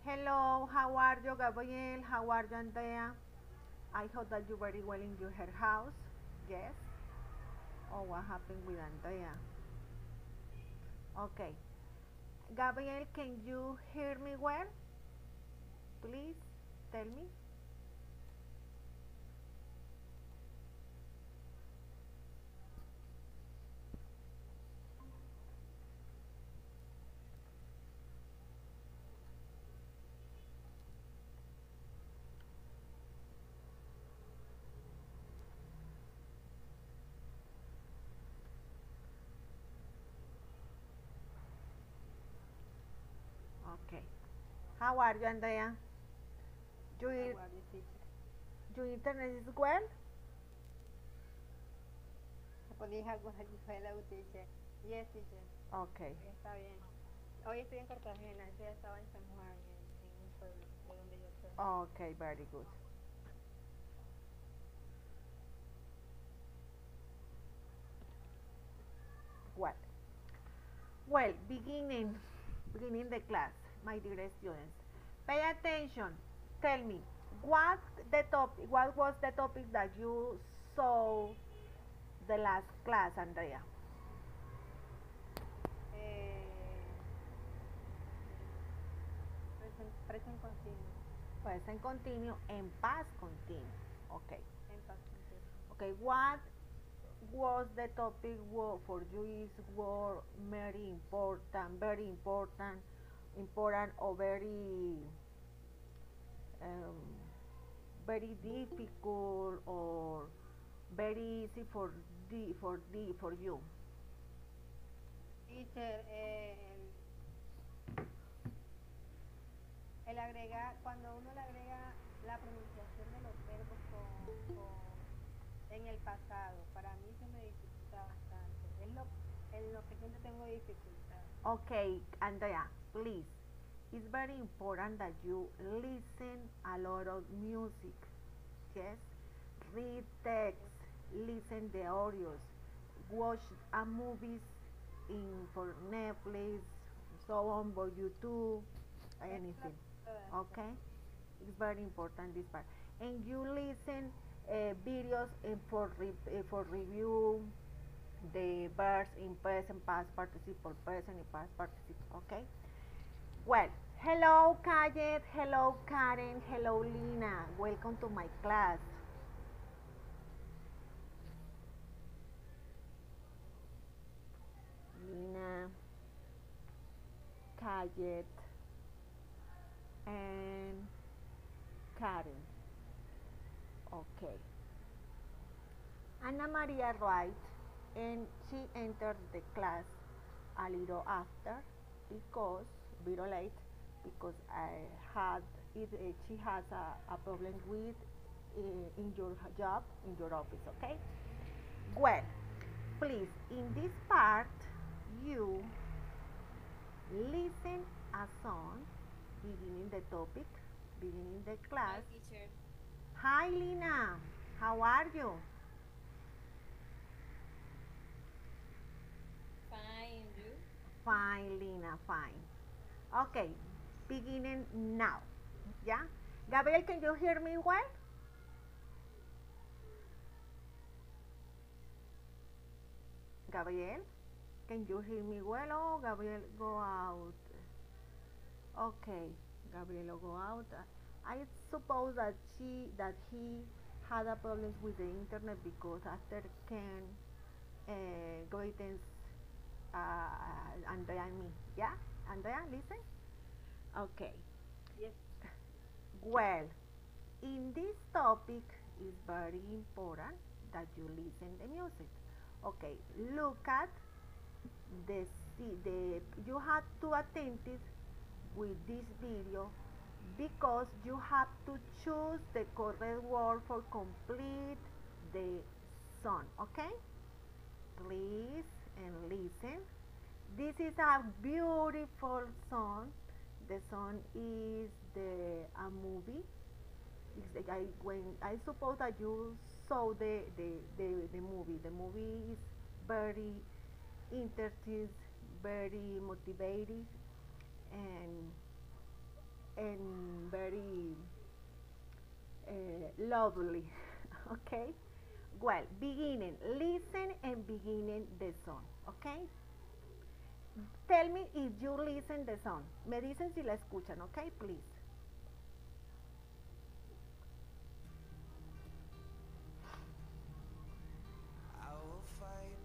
Hello, how are you, Gabriel? How are you, Andrea? I hope that you're very well in your her house. Yes. Oh, what happened with Andrea? Okay. Gabriel, can you hear me well? Please tell me. Okay. How are you, Andrea? Your, How are you, teacher? your internet is well? ¿Podéis algo hello, teacher? Yes, teacher. Okay. Está bien. Hoy estoy en Cartagena, ese día estaba en San Juan, en un pueblo de donde yo soy. Okay, very good. Well, beginning the class, my dear students. Pay attention. Tell me, what was the topic that you saw the last class, Andrea? Eh, present continuo, Present continue and past continue. Okay. en paz continuo. Okay. What was the topic for you is were very important or um, very difficult or very easy for you? Teacher, el agrega, cuando uno le agrega la pronunciación de los verbos en el pasado, para mí se me dificulta bastante. En lo que siempre tengo dificultad. Okay, Andrea, please. It's very important that you listen a lot of music. Yes, read text, listen the audios, watch a movies in for Netflix, so on for YouTube, anything. Eso. Okay, it's very important this part. And you listen videos for review the verbs in present, past participle, present, and past participle. Okay. Well, hello Kayet, hello Karen, hello Lina. Welcome to my class. Lina, Kayet, and Karen. Okay. Anna Maria writes, and she entered the class a little after because very late because I had it, she has a problem with in your job in your office. Okay. Well, please in this part you listen a song beginning the topic, beginning the class. Hi, teacher. Hi Lina, how are you? Fine, you? Fine, Lina, fine. Okay, beginning now. Yeah? Gabriel, can you hear me well? Gabriel, can you hear me well? Oh, Gabriel, go out. Okay, Gabriel, go out. I suppose that he had a problems with the internet because after can greetings, Andrea and me. Yeah, Andrea, listen. Okay. Yes. Well, in this topic is very important that you listen the music. Okay, look at the you have to attentive with this video because you have to choose the correct word for complete the song. Okay, please and listen. This is a beautiful song. The song is a movie. It's like when I suppose that you saw the movie. The movie is very interesting, very motivating, and and very lovely. Okay. Well, beginning, listen and beginning the song. Okay. Tell me if you listen the song. Me dicen si la escuchan. Okay, please. I will fight.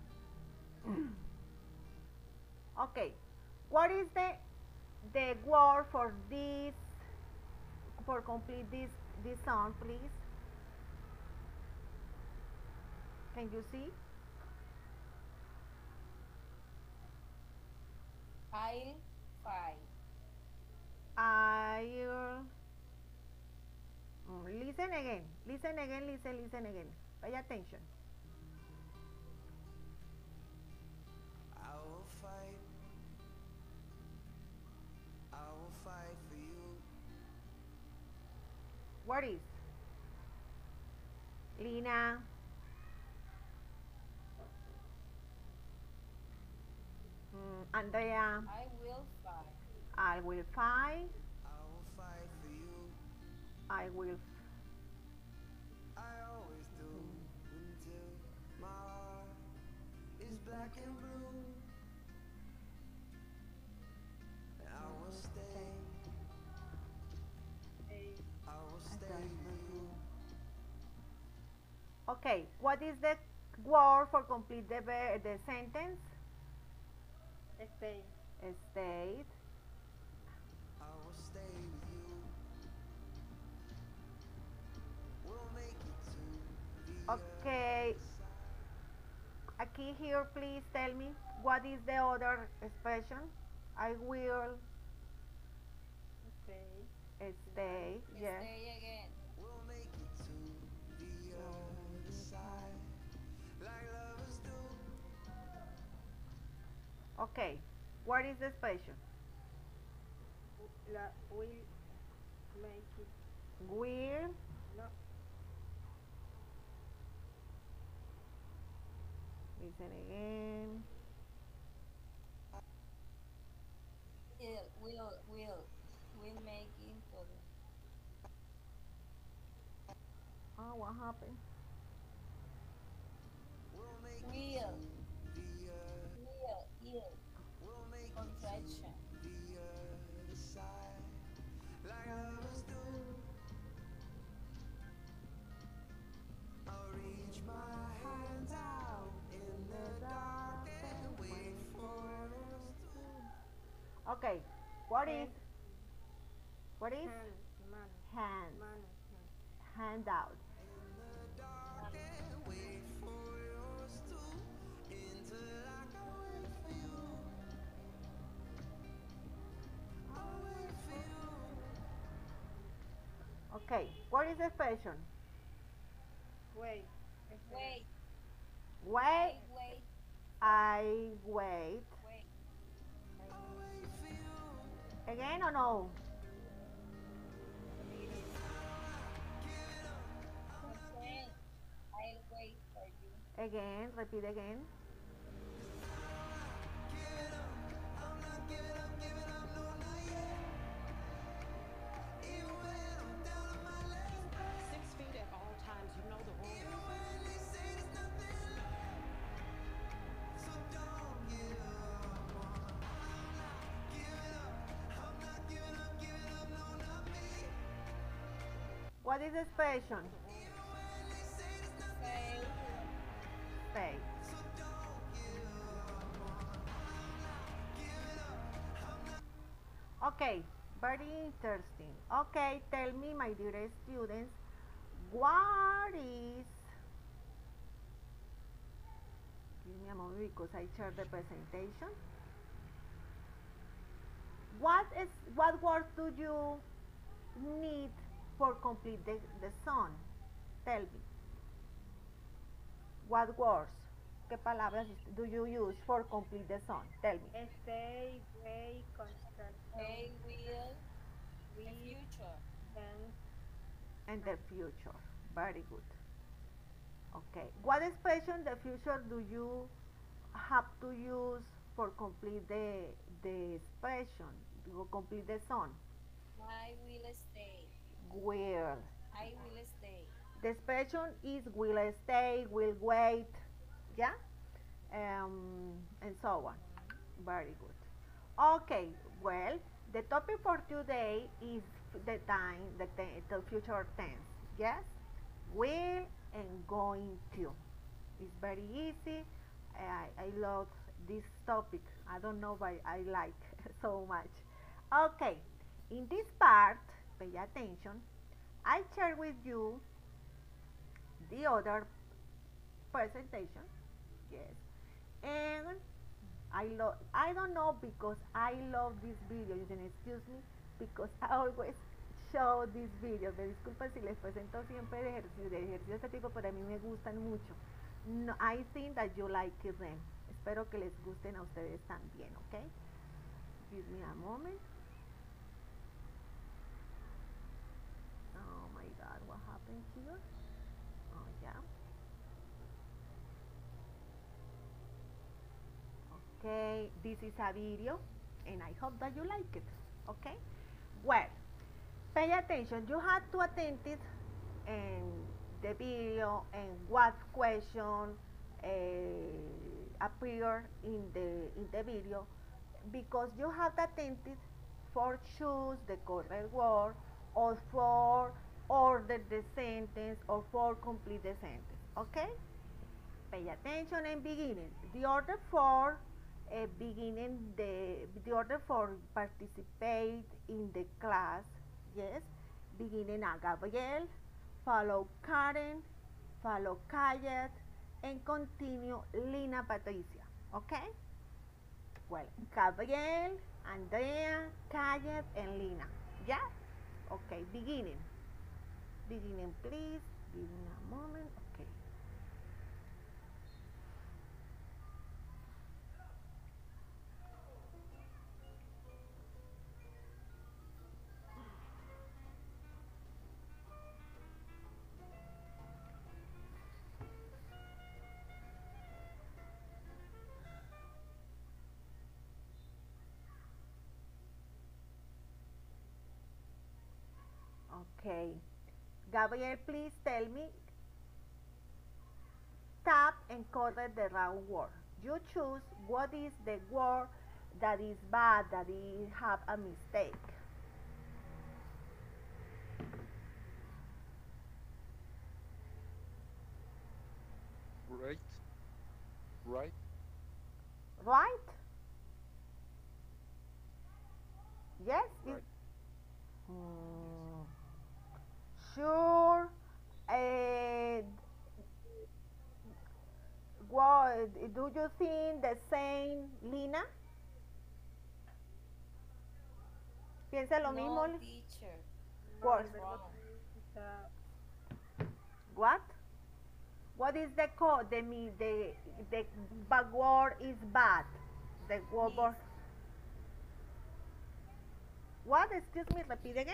Okay. What is the word for this, for complete this song, please? Can you see? I'll fight. I'll listen again. Listen again. Listen again. Pay attention. I will fight. I will fight for you. What is? Lina. Andrea. I will fight. I will fight. I will fight for you. I will. I always do until my heart is black and blue. And I will stay. I will stay with you. Okay. What is the word for complete the sentence? Stay. State. I will stay with you. We'll make it to the Okay. other side. Aquí, here, please tell me what is the other expression? I will Stay. stay. Yes. Stay again. We'll make it to the other side. Like lovers do. Okay. What is the expression? Will make it. Will. No. Listen again. Will make it for the Oh, what happened? We'll make will, it to the will, we'll make it contraction. to the other side. Like lovers do. I'll reach my hands out in the dark and wait for us to. Okay. What is? What is? Hand. Man. Hand. Man. Hand out. In the dark and wait for yours to. Until I can wait for you. I'll wait for you. Okay. What is the expression? Wait. Wait. Wait. Wait. I wait. Wait. I'll wait for you. Again or no? Okay. I'll wait for you. Again. Repeat again. I'm not giving up, no, not yet. Even when I'm down on my last breath. 6 feet at all times. You know the rules. Even when they say there's nothing left. So don't give up on. I'm not giving up, no, not me. What is the expression? Even when they say there's nothing Say Stay. so don't give up on. Okay. Very interesting. Okay. Tell me, my dear students, what is? Give me a moment because I share the presentation. What words do you need for complete the song? Tell me. What words? ¿Qué palabras do you use for complete the song? Tell me. Stay. Wait. Construction. they will the We future. dance. And the future. Very good. Okay. What expression the future do you have to use for complete the expression to complete the song? I will stay. Will. I will stay. The expression is will stay, will wait, yeah, and so on. Very good. Okay, well, the topic for today is the time, the future tense. Yes, will and going to. It's very easy. I love this topic. I don't know why I like so much. Okay, in this part, pay attention. I share with you the other presentation. Yes, and I don't know because I love this video. You can excuse me because I always show this video. Me disculpen si les presento siempre de ejercicios de este tipo, pero a mí me gustan mucho. No, I think that you like them. Espero que les gusten a ustedes también, ¿ok? Give me a moment. Oh my God, what happened here? Oh yeah. Okay, this is a video, and I hope that you like it. Okay. Well, pay attention. You have to attend it in the video and what question appear in the video because you have to attend it for choose the correct word or for order the sentence or for complete the sentence. Okay? Pay attention and beginning. The order for beginning the order for participate in the class. Yes, beginning a Gabriel, follow Karen, follow Kayet, and continue Lina Patricia. Okay? Well, Gabriel, Andrea, Kayet, and Lina. Yeah? Okay, beginning. Beginning, please. Give me a moment. Okay. Okay. Gabriel, please tell me, tap and correct the wrong word. You choose what is the word that is bad, that is have a mistake. Right, right, Right? Yes? right. Hmm, sure. Uh, what, do you think the same, Lina? ¿Piensa lo mismo? No, teacher. No, What? el verbo Wrong. está What? What is the code? The bad word is bad. The word. Is. What? Excuse me. Repeat again.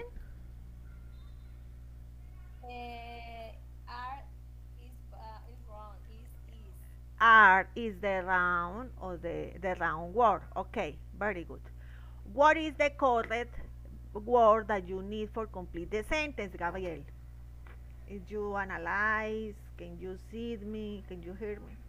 R is wrong. Is. R is the round or the round word. Okay. Very good. What is the correct word that you need for complete the sentence, Gabriel? If you analyze, can you see me? Can you hear me?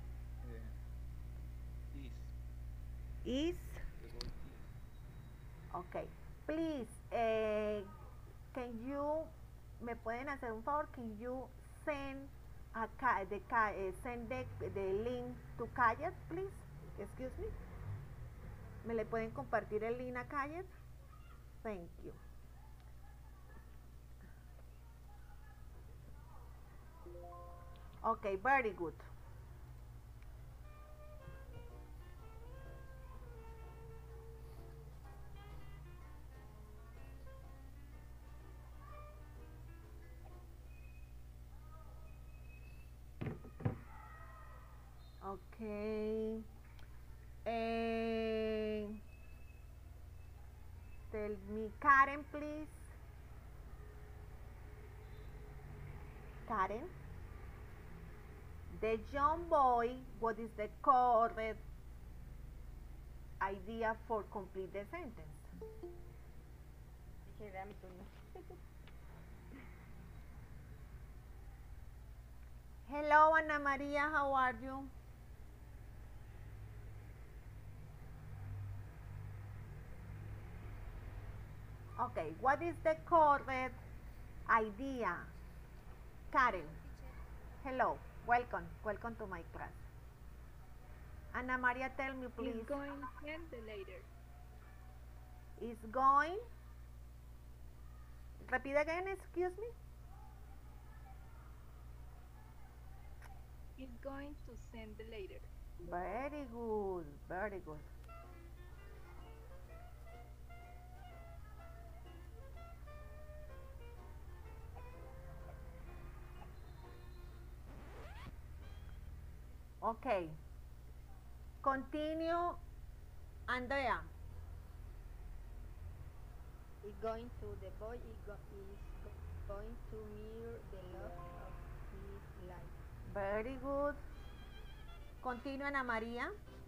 Is. Is The word is. okay. Please, can you me pueden hacer un favor? Can you send send the link to Kayet, please? Excuse me. ¿Me le pueden compartir el link a Kayet? Thank you. Okay, very good. Okay. Tell me, Karen, please. Karen. The young boy, what is the correct idea for complete the sentence? Sí, dame mi turno. Hello, Ana Maria, how are you? Okay, what is the correct idea? Karen, hello, welcome to my class. Ana Maria, tell me please. Is going send the later. Is going. Repeat again, excuse me. Is going to send the later. Very good, very good. Okay. Continue, Andrea. Is going to the boy going to mirror the love of his life. Very good. Continue, Ana Maria.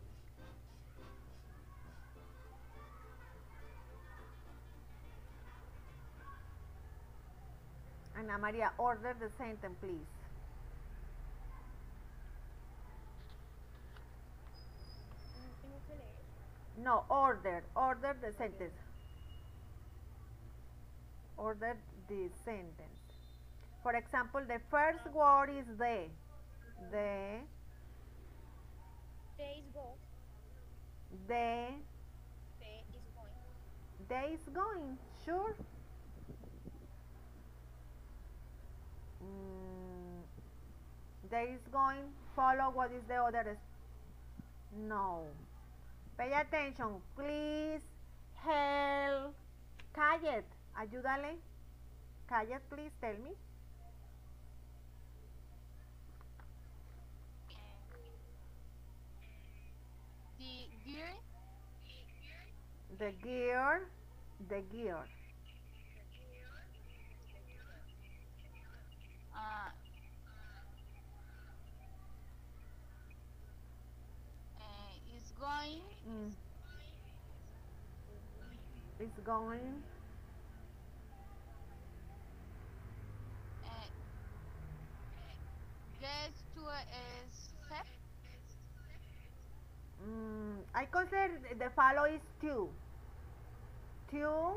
Ana Maria, order the sentence, please. Tengo que leer. No, order the sentence. Order the sentence. For example, the first word is the. The. They is go. The. They is going. They is going. Sure. They is going. Follow what is the other. No. Pay attention. Please help. Callet. Ayúdale. Callet, please. Tell me. The gear. The gear. The gear. Uh, is going. It's going. Gets to a step. I consider the follow is two. Two.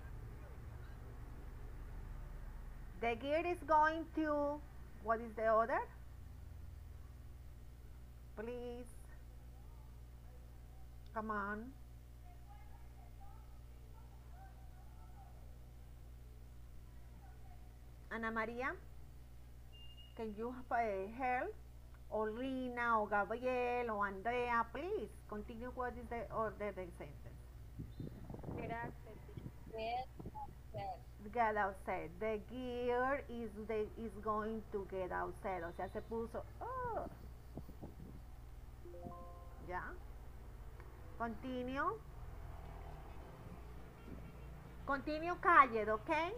The gear is going to. What is the other? Please. Come on. Ana Maria, can you help? Or Lina, or Gabriel, or Andrea, please continue what is the order the sentence. Get upset. Get upset. Get outside. The gear is going to get outside. O sea, se puso. Oh. Ya. Continue. Continue called, okay?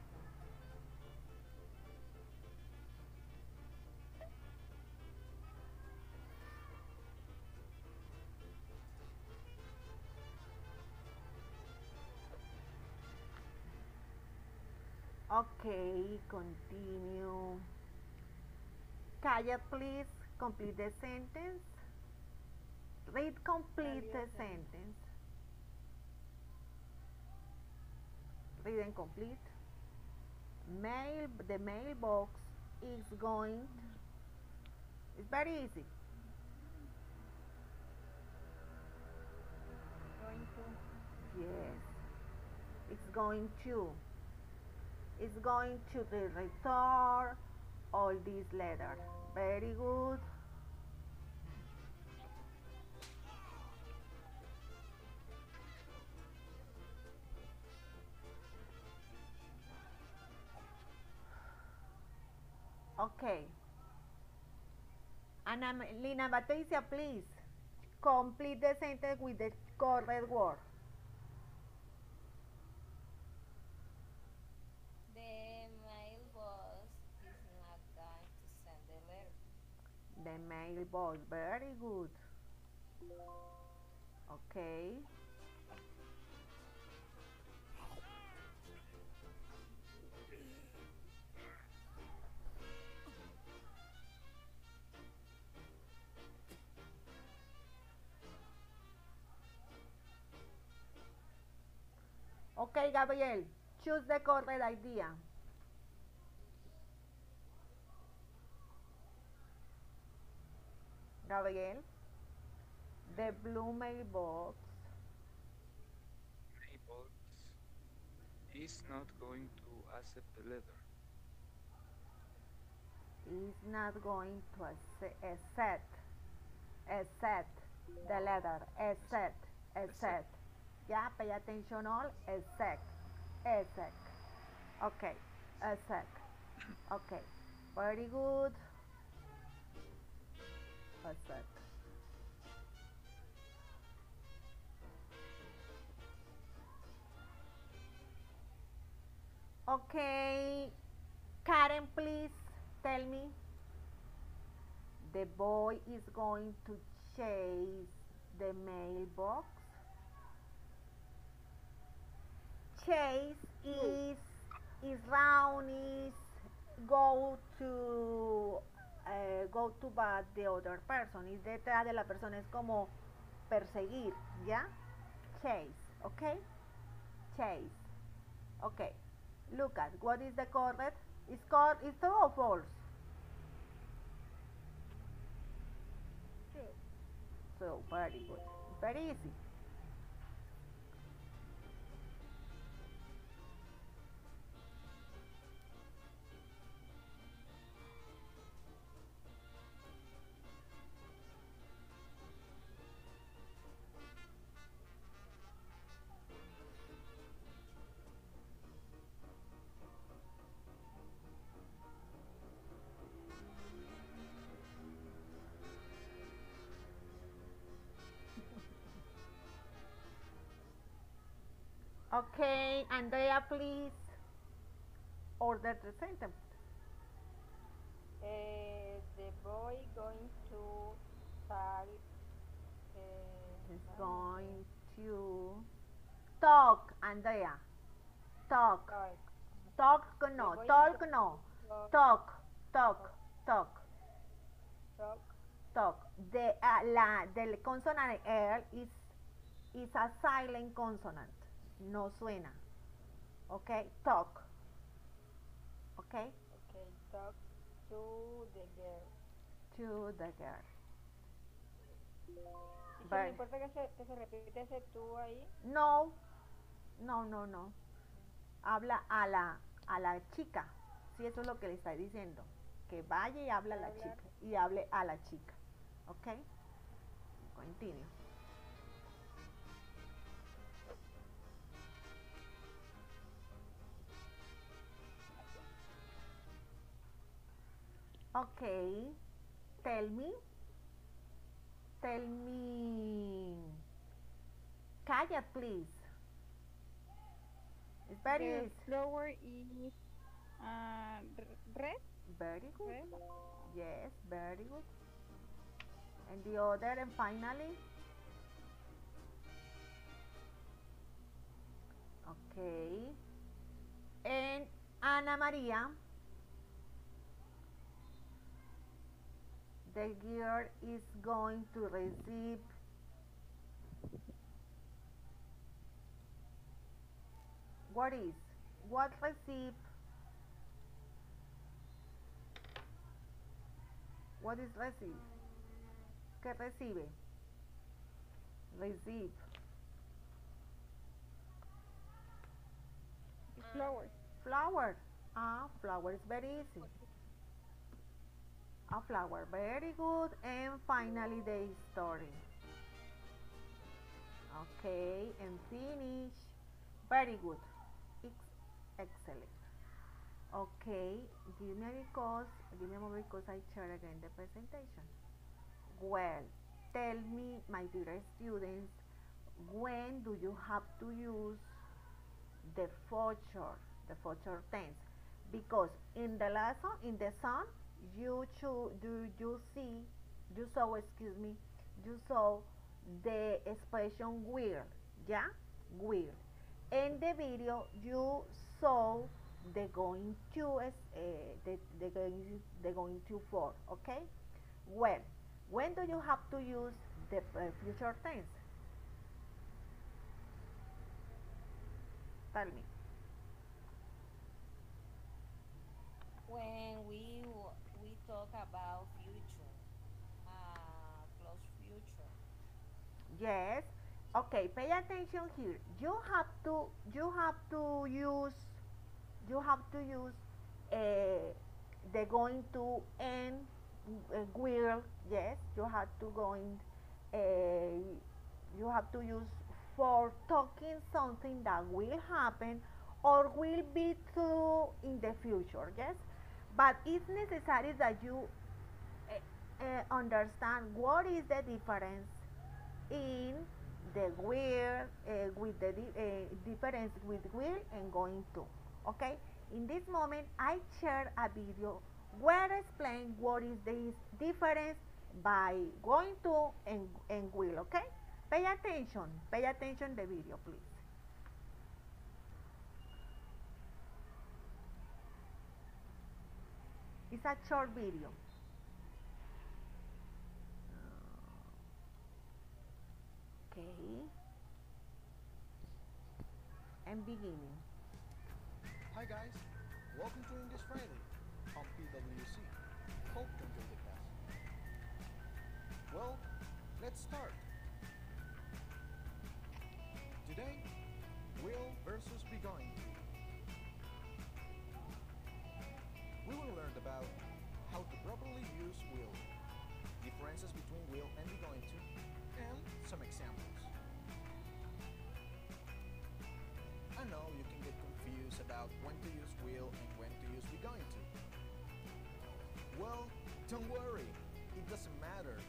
Okay, continue. Kaya, please complete the sentence. Read complete the sentence. Read and complete. The mailbox is going. It's very easy. Going to. Yes. It's going to. It's going to the return all these letters. Very good. Okay. Lina Patricia, please complete the sentence with the correct word. The mailbox is not going to send the letter. The mailbox, very good. Okay. Okay, Gabriel, choose the correct idea. Gabriel, the blue mailbox Mailbox is not going to accept the letter. is not going to accept the letter, accept. Yeah, pay attention all, accept. Okay, accept. Okay, very good. Accept. Okay, Karen, please tell me. The boy is going to chase the mailbox. Chase is round, is go to go to bat the other person. Es detrás de la persona, es como perseguir, ¿ya? Chase, okay? Chase. Okay. Look at what is the correct? Is true or false? True. So very good. Very easy. Okay, Andrea, please order the sentence. The boy going to talk. Is going to talk, Andrea. Talk. Talk. Talk no. The boy Talk is no. talk. Talk. Talk. Talk. Talk. Talk. Del consonant R is a silent consonant. No suena. Okay. Talk. Okay. Okay. Talk to the girl. To the girl. ¿Y si no Very- importa que se repite ese tú ahí? No. No, no, no. Habla a la chica. Sí, eso es lo que le está diciendo. Que vaya y hable a la Hablar. chica. Y hable a la chica. ¿Ok? Continue. Okay. Tell me. Tell me. Kaya, please. It's very The easy. flower is red. Very good. Red. Yes, very good. And the other, and finally. Okay. And Ana Maria. The girl is going to receive what is? What receive? What is receive? ¿Qué recibe? Receive. Flower. Flower. Ah, flower is very easy. A flower, very good. And finally the story. Okay, and finish. Very good. Excellent. Okay, give me a moment because I share again the presentation. Well, tell me, my dear students, when do you have to use the future tense? Because in the lesson, in the song, you saw the expression will, yeah, will. In the video, you saw the going to the going to for, okay. Well, when do you have to use the future tense? Tell me. When we talk about future, close future. Yes. Okay, pay attention here. You have to use uh, the going to and will. Yes, you have to going. Uh, you have to use for talking something that will happen or will be true in the future. Yes, but it's necessary that you understand what is the difference in the where with the difference with will and going to. Okay, in this moment I share a video where I explain what is the difference by going to and will. Okay, pay attention the video please. It's a short video. Okay, and beginning. Hi guys, welcome to English Friday on PWC. Hope you enjoy the class. Well, let's start. Today, will versus be going to. We will learn about how to properly use will, differences between will and be going to, and some examples. I know you can get confused about when to use will and when to use be going to. Well, don't worry, it doesn't matter.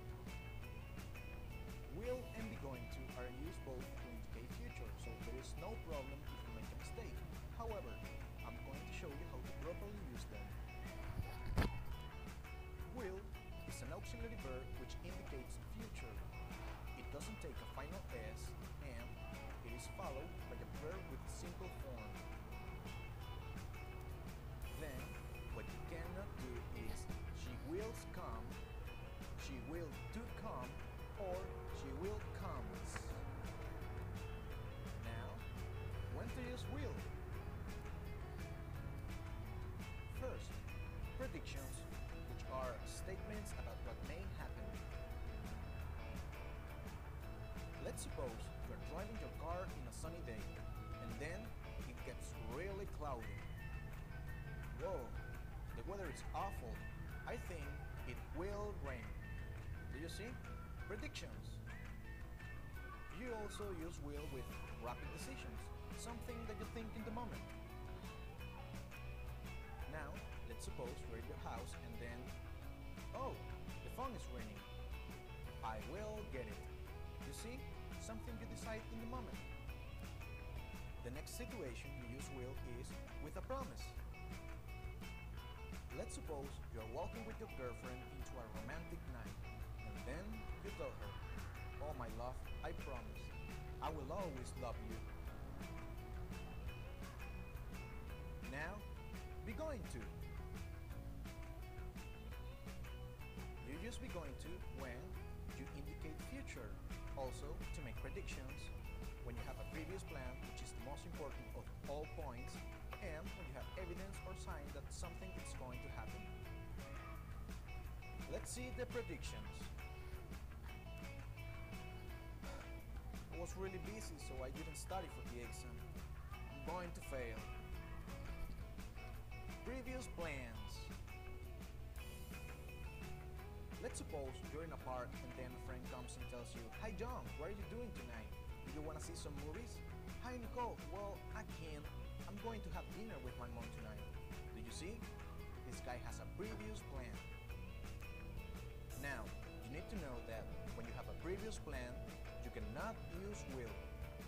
Will and be going to are used both to indicate future, so there is no problem if you make a mistake. However, I'm going to show you how to properly use them. Will is an auxiliary verb which indicates future. It doesn't take a final S and it is followed by a verb with simple form. Then, what you cannot do is she will come, she will do come, or she will comes. Now, when to use will? First, predictions, which are statements about what may happen. Let's suppose you're driving your car in a sunny day, and then it gets really cloudy. Whoa, the weather is awful. I think it will rain. Do you see? Predictions. You also use will with rapid decisions, something that you think in the moment. Now, let's suppose you're in your house and then, oh, the phone is ringing. I will get it. You see? Something you decide in the moment. The next situation you use will is with a promise. Let's suppose you're walking with your girlfriend into a romantic night, and then you tell her, oh my love, I promise, I will always love you. Now, be going to. You use be going to when you indicate future. Also, to make predictions, when you have a previous plan, which is the most important of all points, and when you have evidence or sign that something is going to happen. Let's see the predictions. I was really busy, so I didn't study for the exam. I'm going to fail. Previous plans. Let's suppose you're in a park and then a friend comes and tells you, hi John, what are you doing tonight? Do you want to see some movies? Hi Nicole, well, I can't. I'm going to have dinner with my mom tonight. Do you see? This guy has a previous plan. Now, you need to know that when you have a previous plan, you cannot use will.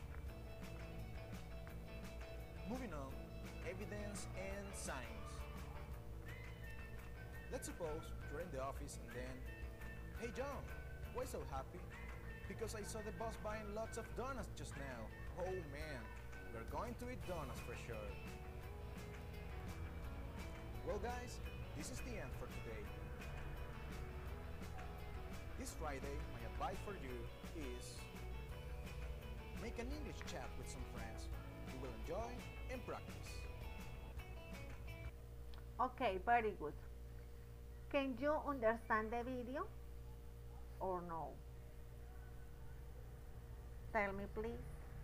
Moving on, evidence and signs. Let's suppose you're in the office and then, hey John, why so happy? Because I saw the boss buying lots of donuts just now. Oh man, we're going to eat donuts for sure. Well guys, this is the end for today. This Friday, my advice for you is make an English chat with some friends. You will enjoy and practice. Okay, very good. Can you understand the video or no? Tell me please.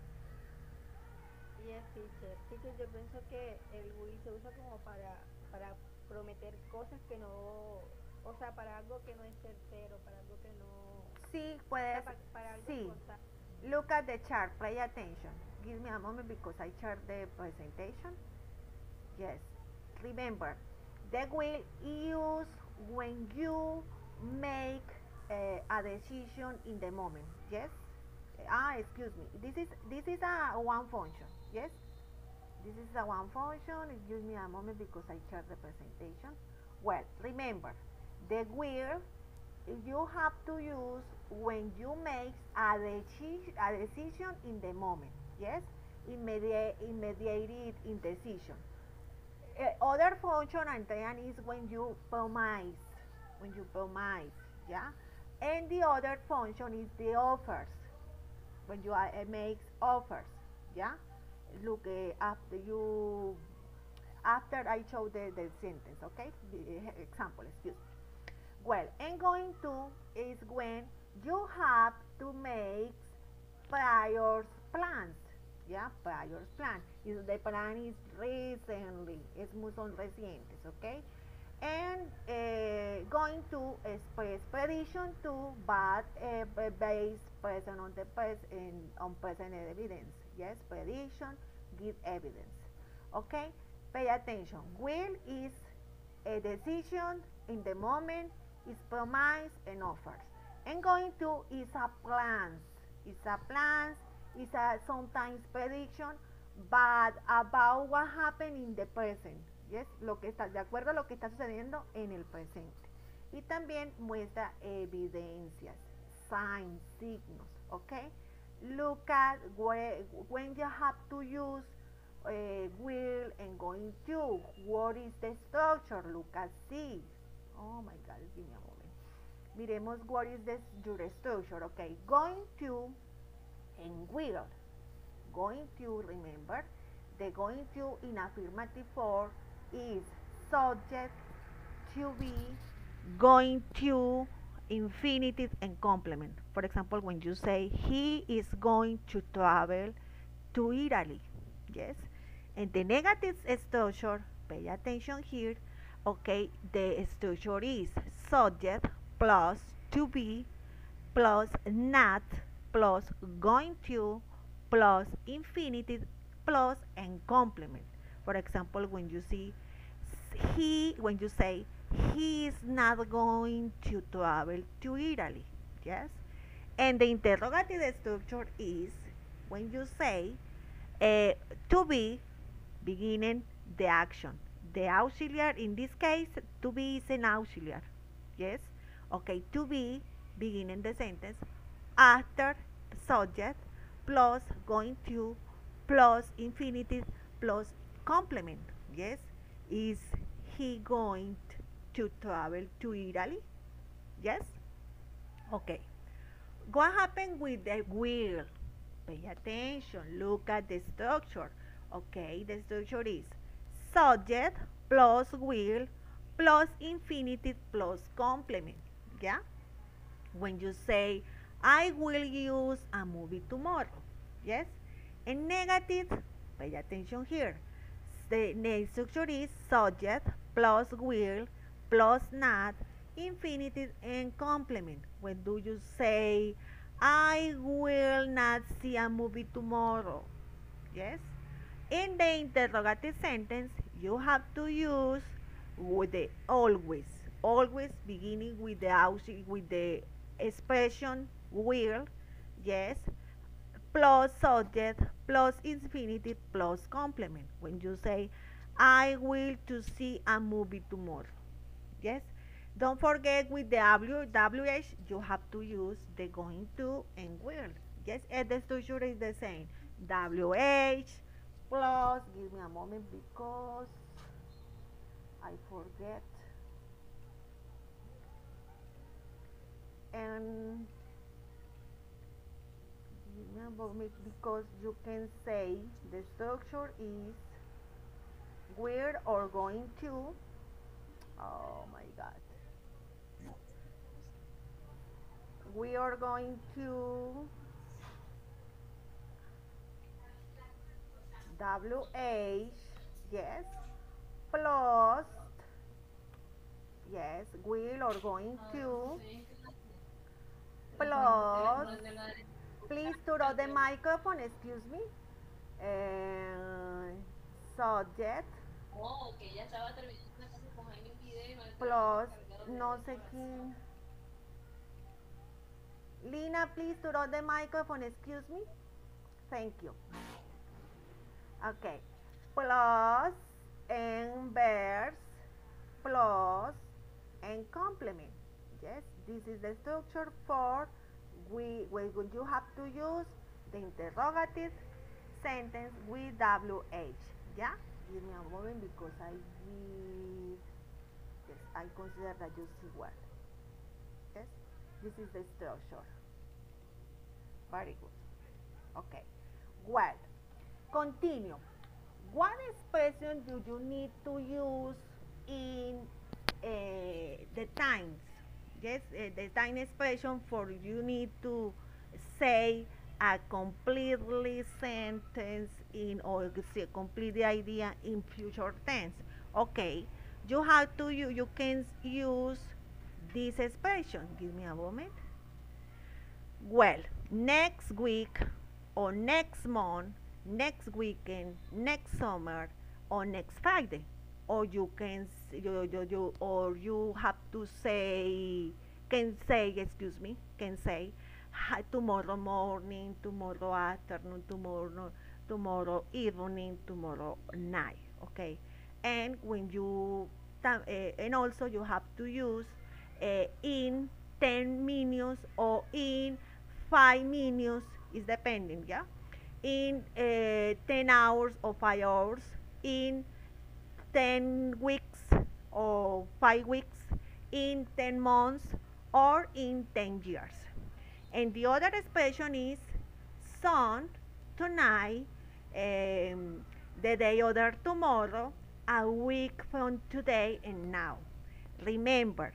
Yes, teacher. Teacher, yo pienso que el will se usa como para prometer cosas que no, o sea, para algo que no es certero, para algo que no, Sí, o sea, puedes. para algo Sí. importante. Look at the chart. Pay attention. Give me a moment because I chart the presentation. Yes. Remember, the will use when you make a decision in the moment. Yes. Excuse me. This is a one function. Yes. This is a one function. Excuse me a moment because I chart the presentation. Well, remember, the will you have to use when you make a decision in the moment. Yes. Immediate indecision. Other function, Andrean, is when you promise. When you promise. Yeah. And the other function is the offers. When you make offers. Yeah. Look after I show the sentence. Okay. The example. Excuse me. Well, and going to is when you have to make prior plans. Yeah, prior plan. If the plan is recently, es muy son recientes, okay? And going to expedition to, but based present on the on present evidence. Yes, prediction, give evidence. Okay, pay attention. Will is a decision in the moment, is promise and offers. And going to is a plans. It's a plans, it's a sometimes prediction, but about what happened in the present. Yes, lo que está de acuerdo a lo que está sucediendo en el presente. Y también muestra evidencias, signs, signos, okay? Look at when you have to use will and going to. What is the structure? Look at C. Oh my God, give me a moment. Miremos what is your structure. Okay, going to and will. Going to, remember, the going to in affirmative form is subject to be, going to, infinitive, and complement. For example, when you say he is going to travel to Italy, yes, and the negative structure, pay attention here, okay, the structure is subject plus to be plus not plus going to plus infinitive plus and complement. For example, when you when you say he is not going to travel to Italy, yes, and the interrogative structure is when you say to be beginning the action. The auxiliary in this case, to be is an auxiliary, yes, okay, to be beginning the sentence after subject plus going to plus infinitive plus complement. Yes, is he going to travel to Italy? Yes. Okay. What happened with the will? Pay attention. Look at the structure. Okay, the structure is subject plus will plus infinitive plus complement. Yeah. When you say I will use a movie tomorrow. Yes? And negative, pay attention here. The next structure is subject plus will plus not, infinitive, and complement. When do you say I will not see a movie tomorrow? Yes? In the interrogative sentence, you have to use with the always. Always beginning with the expression will, yes, plus subject plus infinitive plus complement. When you say I will to see a movie tomorrow, yes, don't forget with the wh you have to use the going to and will. Yes, and the structure is the same. Wh plus, give me a moment because I forget. And Give me a moment, because you can say the structure is we're or going to. Oh my God. We are going to WH, yes, plus, yes, will or going to, plus, please turn on the microphone, excuse me, subject, Oh, que ella estaba terminando una clase con Jaime en video y no le teníamos plus, descargado no desde sé el WhatsApp. quién. Lina, please turn on the microphone, excuse me. Thank you. Okay. Plus inverse plus and complement. Yes, this is the structure for when you have to use the interrogative sentence with WH. Yeah? Give me a moment because I read. Yes, I consider that you see well. Yes, this is the structure. Very good. Okay. Well, continue. What expression do you need to use in the times? Yes, the time expression for you need to say a completely sentence in or say complete the idea in future tense. Okay, you have to you can use this expression. Give me a moment. Well, next week or next month, next weekend, next summer, or next Friday. Or you can or you have to say can say excuse me can say tomorrow morning, tomorrow afternoon, tomorrow evening, tomorrow night. Okay, and when you and also you have to use in 10 minutes or in 5 minutes is depending, yeah, in 10 hours or 5 hours, in 10 weeks or 5 weeks, in 10 months, or in 10 years. And the other expression is sun, tonight, the day other tomorrow, a week from today and now. Remember,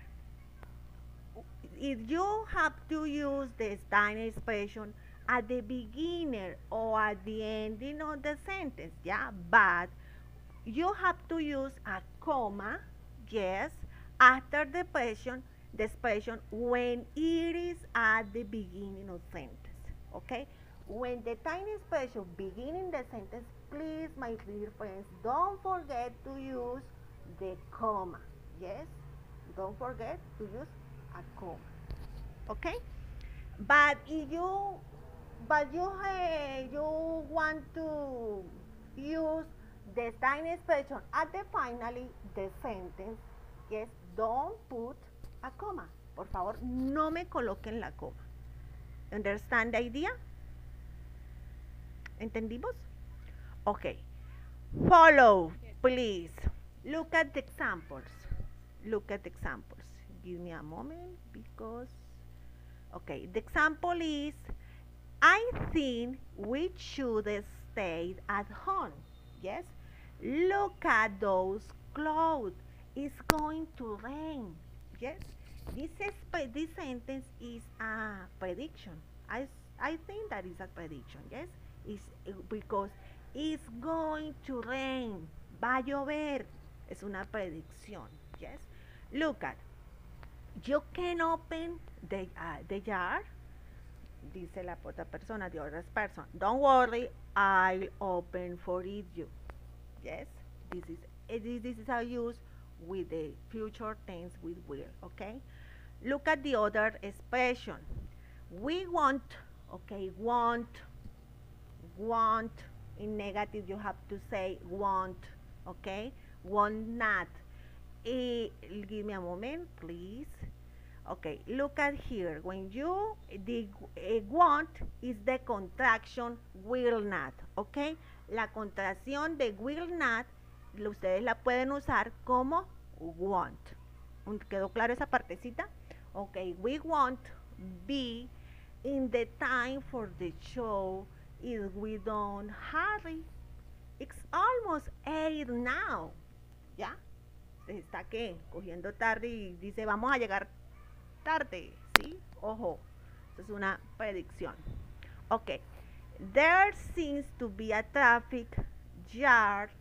if you have to use the time expression at the beginning or at the ending of the sentence, yeah, but you have to use a comma, yes, after the expression when it is at the beginning of sentence, okay? When the time expression beginning the sentence, please, my dear friends, don't forget to use the comma, yes? Don't forget to use a comma, okay? But if you you want to use the time expression at the finally the sentence, yes, don't put a comma. Por favor, no me coloquen la coma. Understand the idea? ¿Entendimos? Okay. Follow, please. Look at the examples. Look at the examples. Give me a moment because okay, the example is I think we should stay at home. Yes? Look at those clouds. It's going to rain. Yes? This sentence is a prediction. I think that is a prediction. Yes? It's because it's going to rain. Va a llover. Es una predicción. Yes? Look at. You can open the jar. Dice la otra persona, the other person. Don't worry, I'll open for it you. Yes, this is how use with the future tense with will. Okay, look at the other expression. We want. Okay, want. In negative you have to say want. Okay, want not. Give me a moment, please. Okay, look at here. When you the want is the contraction will not, okay? La contracción de will not, ustedes la pueden usar como want. ¿Quedó claro esa partecita? Okay, we won't be in the time for the show if we don't hurry. It's almost 8 now. ¿Ya? Se está que cogiendo tarde y dice vamos a llegar tarde. ¿Sí? Ojo. Eso es una predicción. Ok. There seems to be a traffic yard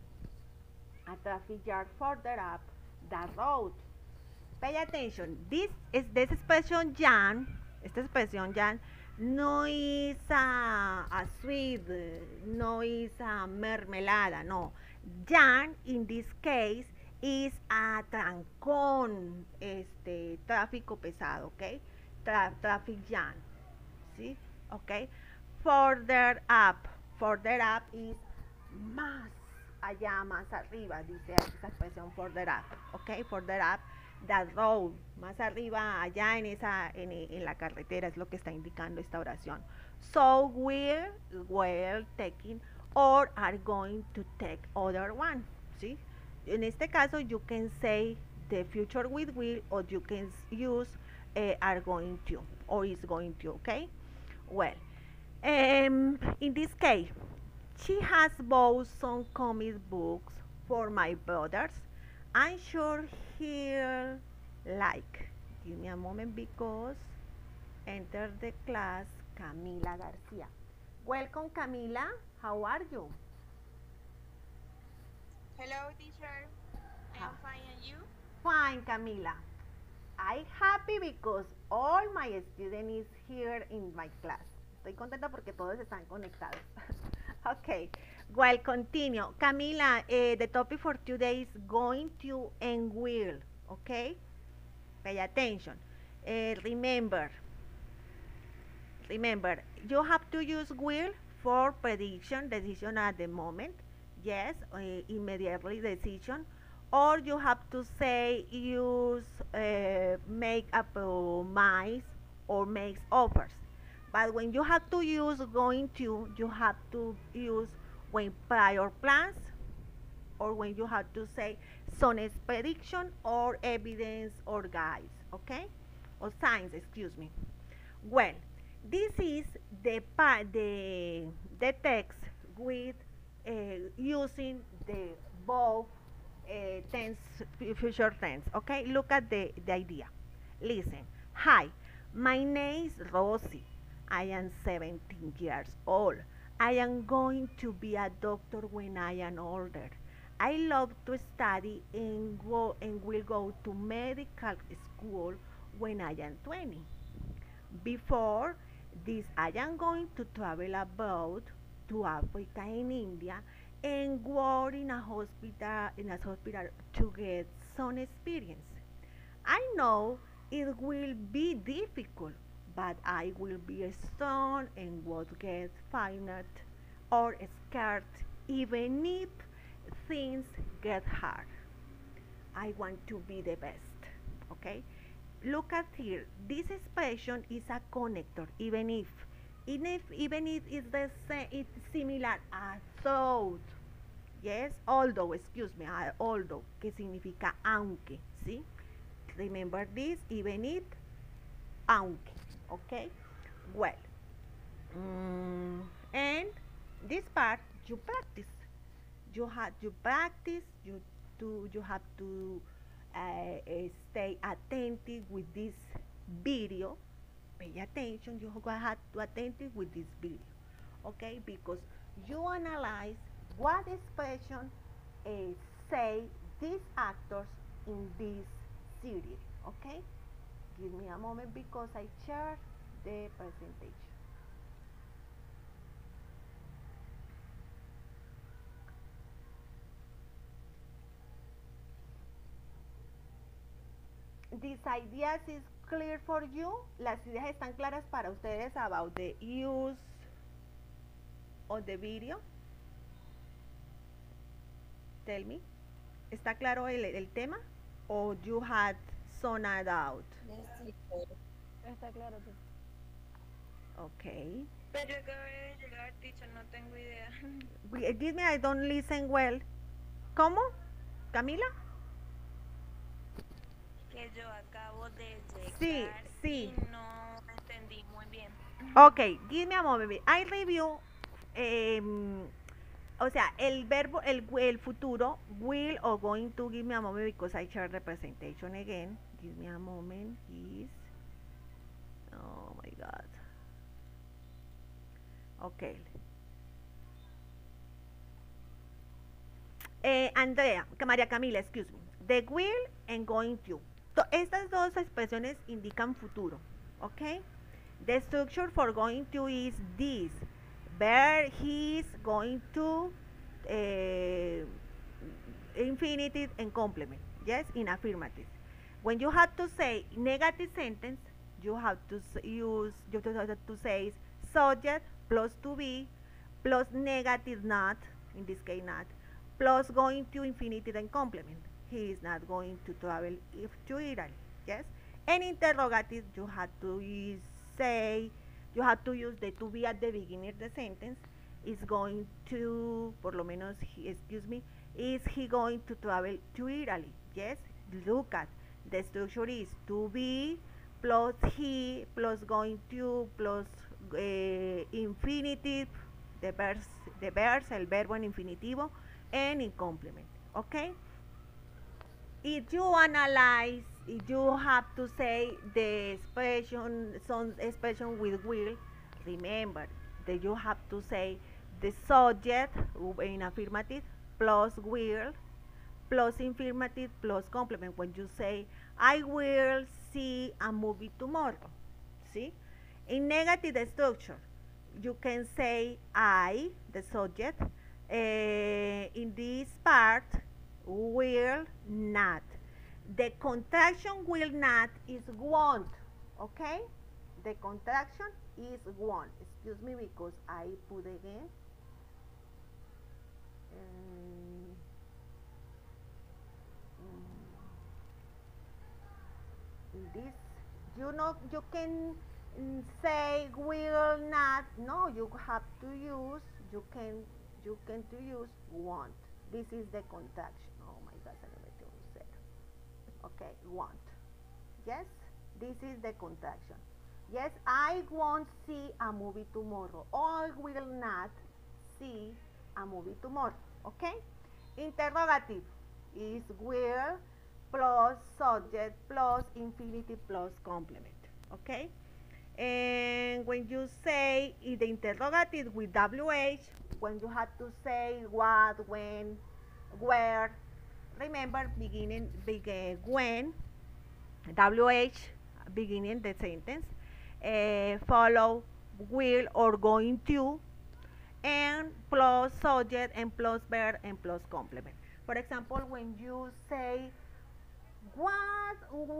further up the road. Pay attention. This expression Jan, esta expresión Jan, no es a sweet, no es a mermelada, no. Jan, in this case, is a trancón, tráfico pesado, ¿ok? Traffic jam, ¿sí? ¿Ok? Further up is más allá, más arriba, dice esa expresión further up, ¿ok? Further up that road, más arriba, allá en la carretera, es lo que está indicando esta oración. So we're taking or are going to take other one, ¿sí? En este caso, you can say the future with will or you can use are going to or is going to, okay? Well, in this case, she has bought some comic books for my brothers. I'm sure he'll like. Give me a moment because enter the class Camila Garcia. Welcome, Camila. How are you? Hello, teacher. I am fine, and you? Fine, Camila. I'm happy because all my students is here in my class. Estoy contenta porque todos están conectados. Okay. Well, continue. Camila, the topic for today is going to and will. Okay? Pay attention. Remember, you have to use will for prediction, decision at the moment. Yes, immediately decision. Or you have to say use, make a promise or makes offers. But when you have to use going to, you have to use when prior plans or when you have to say some prediction or evidence or guides, okay? Or signs, excuse me. Well, this is the text with using the both tense, future tense, okay? Look at the idea. Listen. Hi, my name is Rosie. I am 17 years old. I am going to be a doctor when I am older. I love to study and will go to medical school when I am 20. Before this, I am going to travel abroad to Africa and India and work in a hospital to get some experience. I know it will be difficult, but I will be strong and won't get fired or scared even if things get hard. I want to be the best. Okay? Look at here. This expression is a connector, even if it's the same, it's similar as thought. Yes, although, excuse me, although, que significa aunque, ¿sí? Remember this, even if, aunque, okay? Well, and this part you practice. You have to stay attentive with this video. Pay attention. You have to attentive with this video, okay? Because you analyze what expression say these actors in this series, okay? Give me a moment because I share the presentation. These ideas is clear for you. Las ideas están claras para ustedes about the use of the video. Tell me. ¿Está claro el tema? Or you had zoned out? Yes, teacher. Está claro, tú. Pero acabé de llegar, teacher, no tengo idea. Give me, I don't listen well. ¿Cómo? ¿Camila? Que yo acabo de llegar Sí. y no entendí muy bien. Okay, give me a moment. I review. O sea, el verbo, el futuro, will or going to, give me a moment because I share representation again. Give me a moment. Is. Oh my God. Okay. Andrea, María Camila, excuse me. The will and going to. Estas dos expresiones indican futuro. Okay. The structure for going to is this. Where he is going to infinitive and complement. Yes, in affirmative. When you have to say negative sentence, you have to use, you have to say subject plus to be plus negative not, in this case not, plus going to infinitive and complement. He is not going to travel if to Italy. Yes, and interrogative you have to say, you have to use the to be at the beginning of the sentence. Is going to, por lo menos, excuse me, is he going to travel to Italy? Yes, look at the structure is to be plus he plus going to plus infinitive, the verse, el verbo en infinitivo, and in complement. Okay? If you analyze, if you have to say the expression, some expression with will, remember that you have to say the subject in affirmative plus will plus affirmative plus complement. When you say I will see a movie tomorrow, see? In negative structure, you can say I, the subject, in this part will not. The contraction will not is won't. Okay? The contraction is won't. Excuse me because I put again. In this, you know, you can say will not. No, you have to use. You can to use won't. This is the contraction. Oh my God, I never said. Okay, won't. Yes, this is the contraction. Yes, I won't see a movie tomorrow. I will not see a movie tomorrow. Okay? Interrogative is will plus subject plus infinitive plus complement. Okay? And when you say in the interrogative with WH, when you have to say what, when, where, remember beginning, when, WH, beginning the sentence, follow will or going to, and plus subject and plus verb and plus complement. For example, when you say what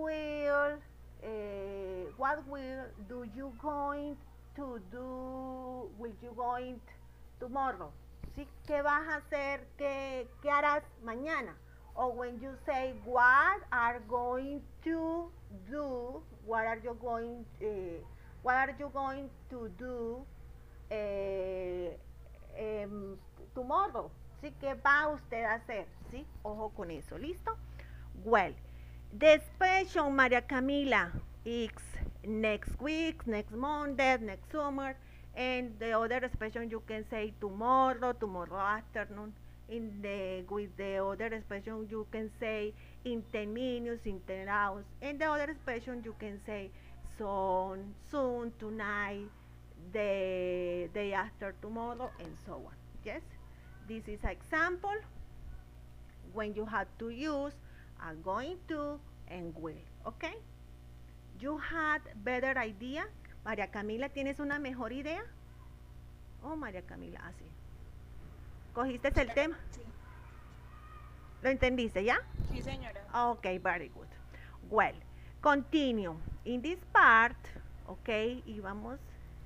will do you going to do, will you going tomorrow? ¿Sí? ¿Qué vas a hacer? ¿Qué harás mañana? Or when you say what are going to do, what are you going to do tomorrow? ¿Sí? ¿Qué va usted a hacer? ¿Sí? Ojo con eso, ¿listo? Well, the expression María Camila is next week, next Monday, next summer, and the other expression you can say tomorrow, tomorrow afternoon. With the other expression you can say in 10 minutes, in 10 hours, and the other expression you can say soon, tonight, the day after tomorrow, and so on. Yes, this is an example when you have to use are going to and will. Okay, you had better idea. María Camila, ¿tienes una mejor idea? Oh, María Camila, así. ¿Cogiste el tema? Sí. ¿Lo entendiste ya? Sí, señora. Okay, very good. Well, continue. In this part, okay, y vamos,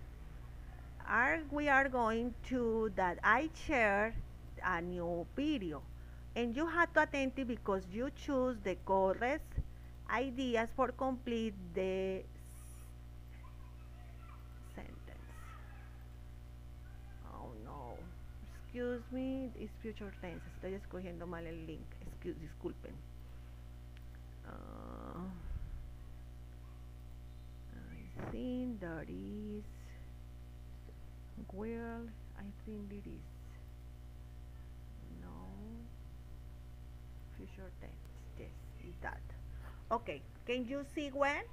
we are going to that I share a new video. And you have to attend it because you choose the correct ideas for complete the sentence. Oh no, excuse me, it's future tense. Estoy escogiendo mal el link. Disculpen. I think that is Well, I think it is. No. Future tense. Yes, is that. Okay, can you see when?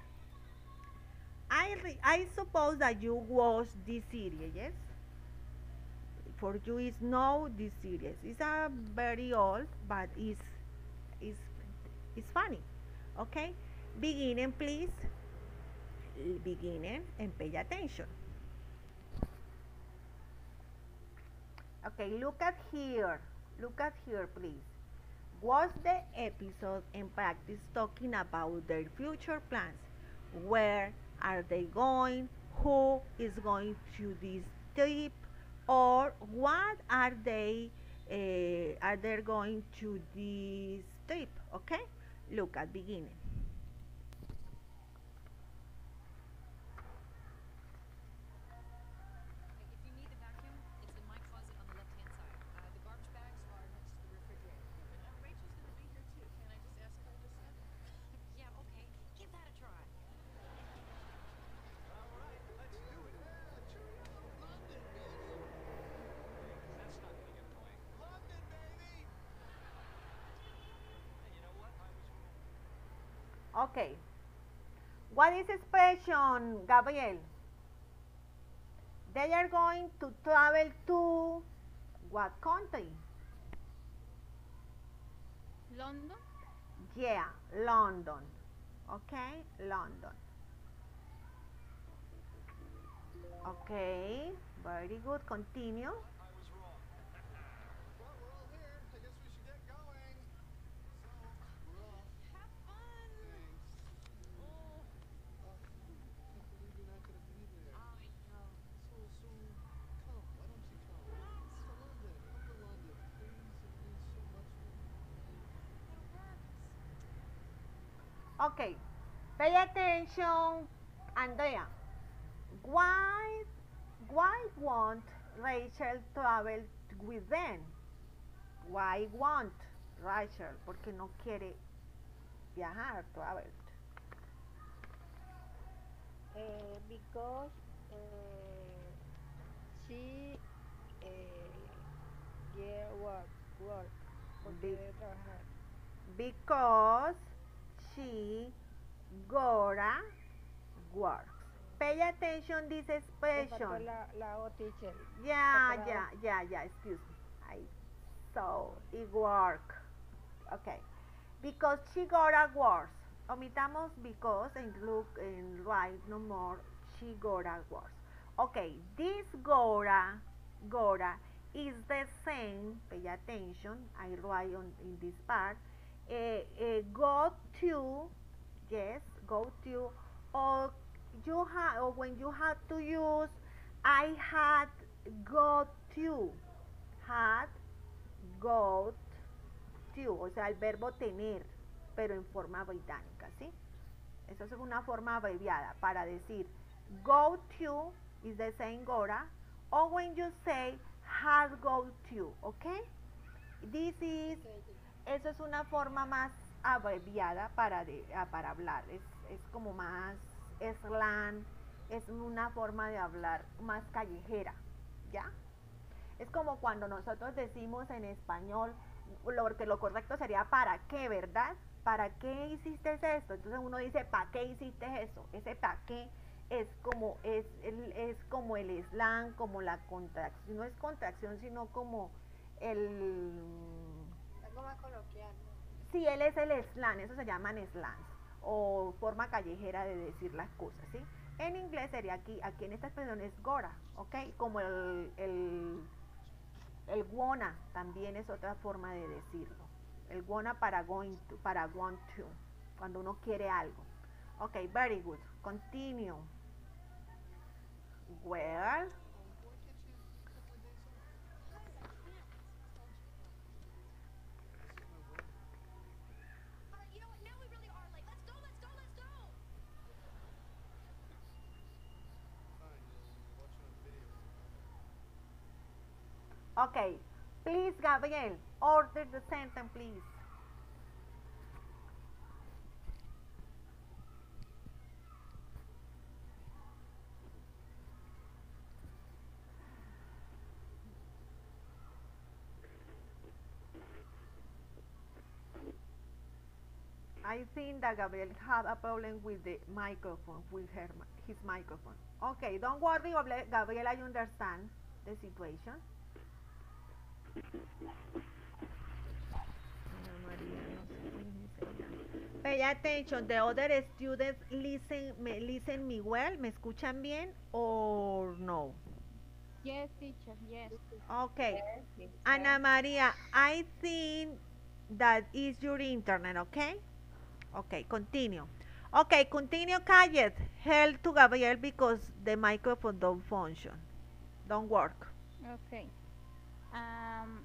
I suppose that you watched this series, yes? For you is no this series. It's a very old, but is it's funny. Okay? Beginning, please. Beginning and pay attention. Okay, look at here. Look at here, please. Watch the episode and practice talking about their future plans. Where are they going? Who is going to this trip? Or what are they going to this trip? Okay? Look at beginning. If you need the vacuum, it's in my closet on the left-hand side. The garbage bags are next to the refrigerator. Rachel's gonna be here too. Can I just ask her to send it? Yeah, okay. Give that a try. Okay. What is expression, Gabriel? They are going to travel to what country? London. Yeah, London. Okay, London. Okay, very good. Continue. Have fun. I know. Okay, pay attention, Andrea. Why, why won't Rachel travel with them? Why won't Rachel? Porque no quiere viajar, travel. Because she yeah, work, porque Be- debe trabajar. Because she gotta work. Pay attention this Le faltó expression. la O, teacher. Yeah, Faltó la yeah, O. yeah, yeah, excuse me. I saw it work. Okay. Because she gotta work. Omitamos because and look and write no more. She gotta work. Okay, this gotta is the same. Pay attention. I write on in this part. Go to, yes, go to, or you have, or when you have to use, I had got to, had got to, o sea, el verbo tener, pero en forma británica, ¿sí? Eso es una forma abreviada para decir go to is the same gotta, or when you say had go to, okay? This is, eso es una forma más abreviada para hablar, es como más slang, es una forma de hablar más callejera, ¿ya? Es como cuando nosotros decimos en español, porque lo correcto sería ¿para qué, verdad? ¿Para qué hiciste esto? Entonces uno dice ¿para qué hiciste eso? Ese ¿para qué? Es como el slang, como la contracción, no es contracción, sino como el... Algo más coloquial, ¿no? Sí, él es el slang, eso se llaman slangs, o forma callejera de decir las cosas, ¿sí? En inglés sería aquí en esta expresión es gotta, ¿ok? Como el wanna también es otra forma de decirlo. El wanna para going to, para want to, cuando uno quiere algo. Ok, very good. Continue. Well, You know what? Now we really are late. Let's go, let's go, let's go. okay. Please, Gabriel, order the sentence, please. I think that Gabriel had a problem with the microphone, with his microphone. Okay, don't worry, Gabriel, I understand the situation. Ana María, no sé quién es ella. Pay attention, the other students listen me well, ¿me escuchan bien or no? Yes, teacher. Yes. Okay, Yes, teacher. Ana María, I think that is your internet, okay? Okay, continue. Okay, continue, Kayet. Help to Gabriel because the microphone don't function, don't work. Okay. Um,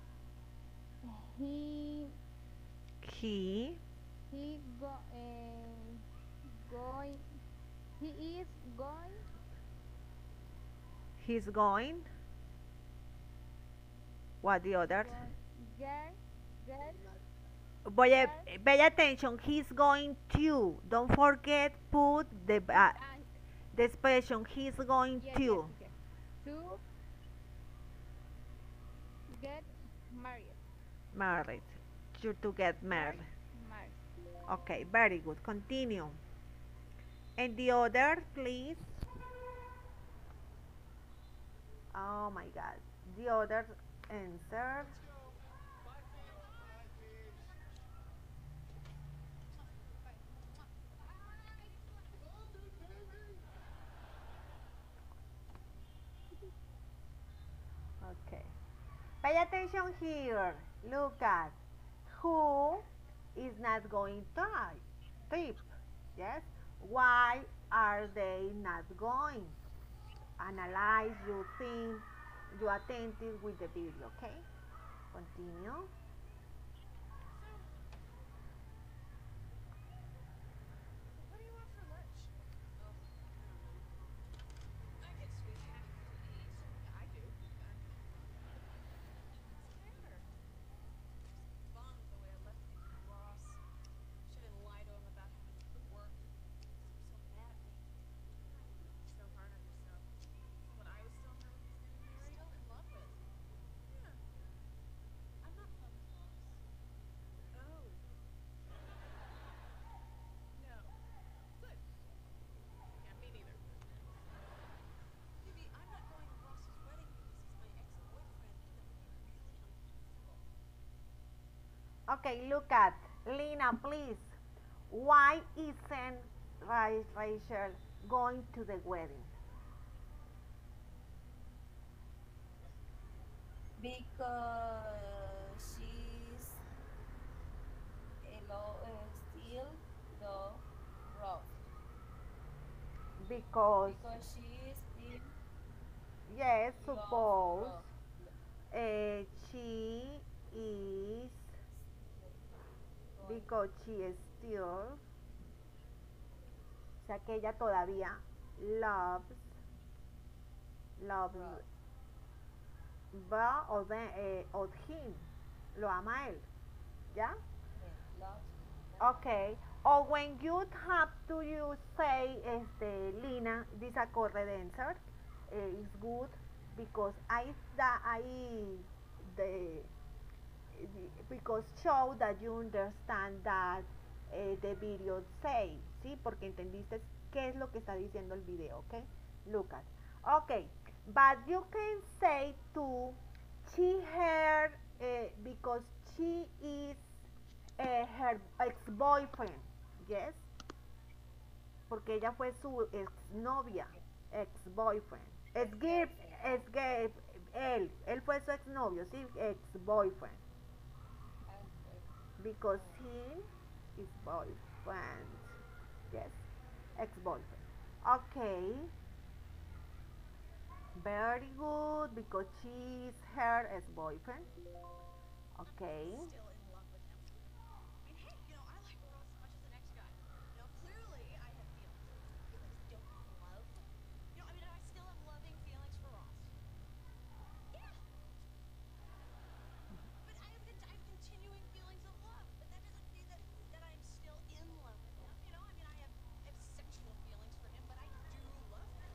he He, he go going. He is going. he's going. What the other? Get get Pay attention. He's going to. Don't forget put the expression. He's going yes, to. yes, teacher. To get married. Married. To get married. Married. Okay, very good. Continue. And the other, please. Oh my God. The other answer. Okay. Pay attention here. Look at who is not going to trip. Yes. Why are they not going? Analyze, you think, you attentive with the video. Okay. Continue. What do you want for lunch? Oh, I get sweet hack to eat. Yeah, I do. What's the matter? Just bummed the way I left things with Ross. Shouldn't lie to him about having to quit work. Seems so mad at me. So hard on yourself. When I was still in love with getting married, still in love with. Yeah. I'm not in love with Ross. Oh. No. Good. Yeah, me neither. Phoebe, I'm not going to Ross's wedding because he's my ex-boyfriend, and that would be really uncomfortable. Okay, look at Lena, please. Why isn't Rachel going to the wedding? Because she's still love Ross. Because Because she still yes, love suppose Ross. she is Going because she is still, o sea que ella todavía loves Ross. va o him, lo ama a él, ¿ya? Yeah, love. Okay. Or when you have to you say, Lina, this is a correct answer. It's good because the because show that you understand that the video say, ¿sí? Porque entendiste qué es lo que está diciendo el video, ¿ok? Look at. Okay, but you can say to she her because she is her ex-boyfriend, yes, porque ella fue su ex-novia, ex-boyfriend, ex-girl, ex él fue su ex-novio, sí, ex-boyfriend, because he is boyfriend, yes, ex-boyfriend. Okay, very good, because she is her ex-boyfriend. Okay. Still in love with him. I mean, hey, I like Ross as much as the next guy. Clearly I have feelings. But I still love. I still have loving feelings for Ross. Yeah. But I have continuing feelings of love. But that doesn't mean that I'm still in love with him. I have sexual feelings for him, but I do love him.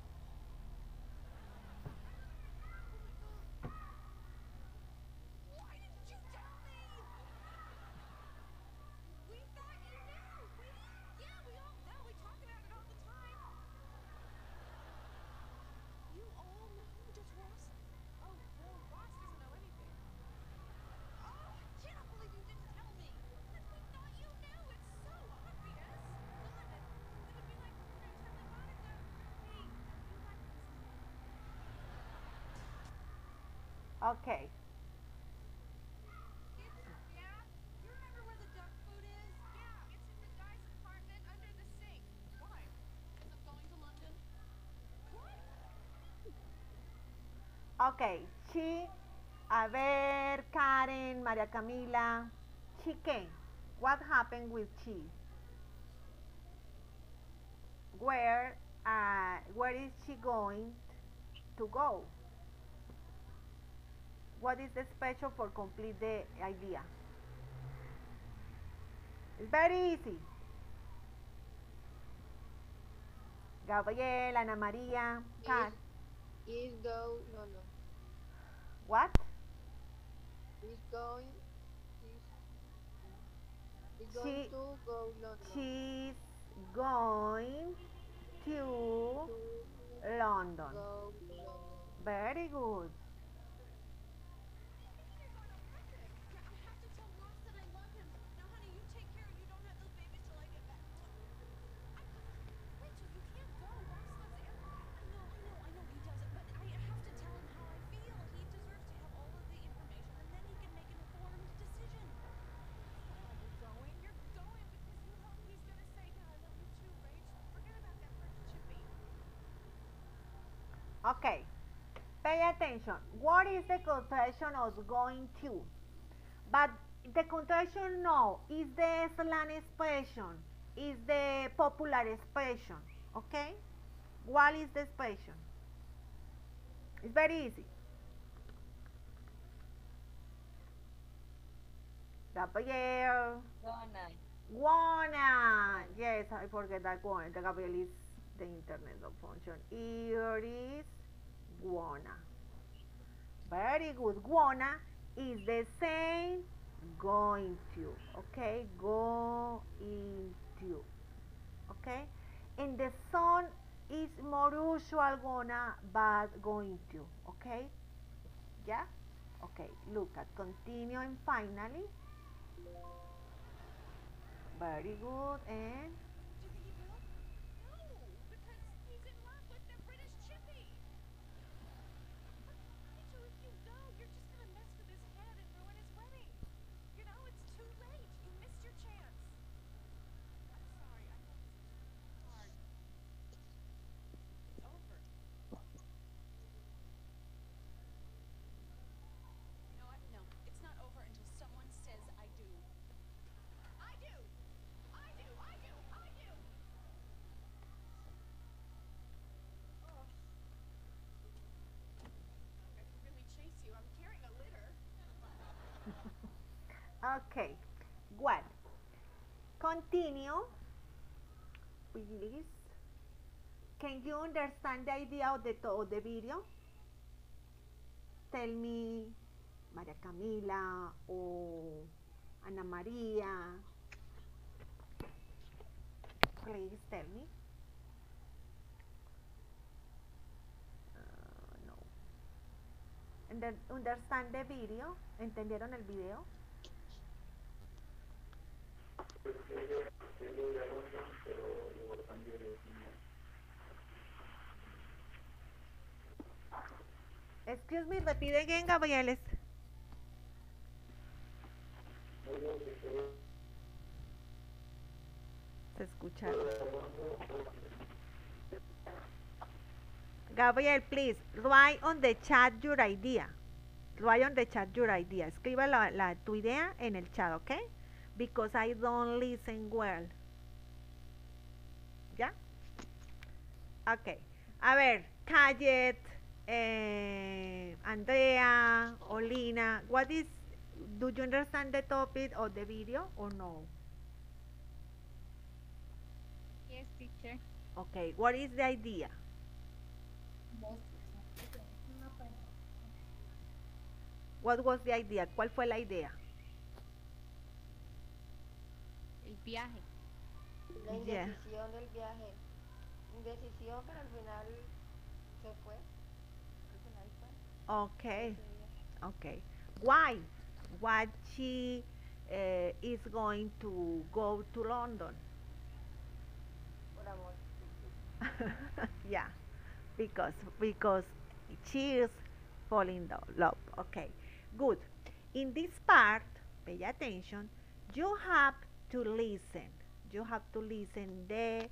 Oh my god. Why didn't you tell me? Okay. Yeah? You remember where the duck food is? Yeah, it's in the guy's apartment under the sink. Why? Because I'm going to London. What? Okay. She, a ver, Karen, María Camila. She came. What happened with she? Where is she going to go? What is the special for complete the idea? It's very easy. Gabriel, Ana María, Kat. Is go no no. What? Is going is going She, to go London. she's going to To London. go London. Very good. Yeah, I have to tell Ross that I love him. Now, honey, you take care. You don't have those babies till I get back. Rachel, you can't go. Ross loves Emily. I know he does it, but I have to tell him how I feel. He deserves to have all of the information, and then he can make an informed decision. Are you going? You're going because you know he's gonna say, "Yeah, I love you too, Rach." Forget about that for Chippy. Okay. Pay attention. What is the contraction of going to? But the contraction no is the slang expression, is the popular expression. Okay? What is the expression? It's very easy. Gabriel. Gonna. Wanna. Yes, I forget that one. The Gabriel is the internet no function. Here is wanna. Very good. Wanna is the same going to. Okay? Going to. Okay? And the son is more usual gonna but going to. Okay? Yeah? Okay. Look at continue and finally. Very good. And Do you think he will? No, because he's in love with the British Chippy. Rachel, if you go, you're just gonna mess with his head and ruin his wedding. You know, it's too late. You missed your chance. I'm sorry. I know it's hard. It's over. You know what? No, it's not over until someone says I do. I do. I do. I do. I do. Oh. I can really chase you. I'm carrying a litter. okay. What? Continue. Please. Can you understand the idea of the video? Tell me, María Camila or Ana María. Please tell me. No. Understand the video? ¿Entendieron el video? Excuse me, repeat again, Gabrieles. Se escucha. Gabriel, please, write on the chat your idea. Write on the chat your idea. Escriba tu idea en el chat, ¿ok? Because I don't listen well. ¿Ya? Ok. A ver, Kayet, Andrea, Olina, do you understand the topic of the video or no? Yes, teacher. Okay, what is the idea? What was the idea? ¿Cuál fue la idea? El viaje. La Yeah. indecisión del viaje. Indecisión, pero al final se fue. Al final fue. Okay, Ese día. okay. Why? Why she is going to go to London? Por amor. Yeah, because she is fall in love. Okay, good. In this part, pay attention. You have to listen. You have to listen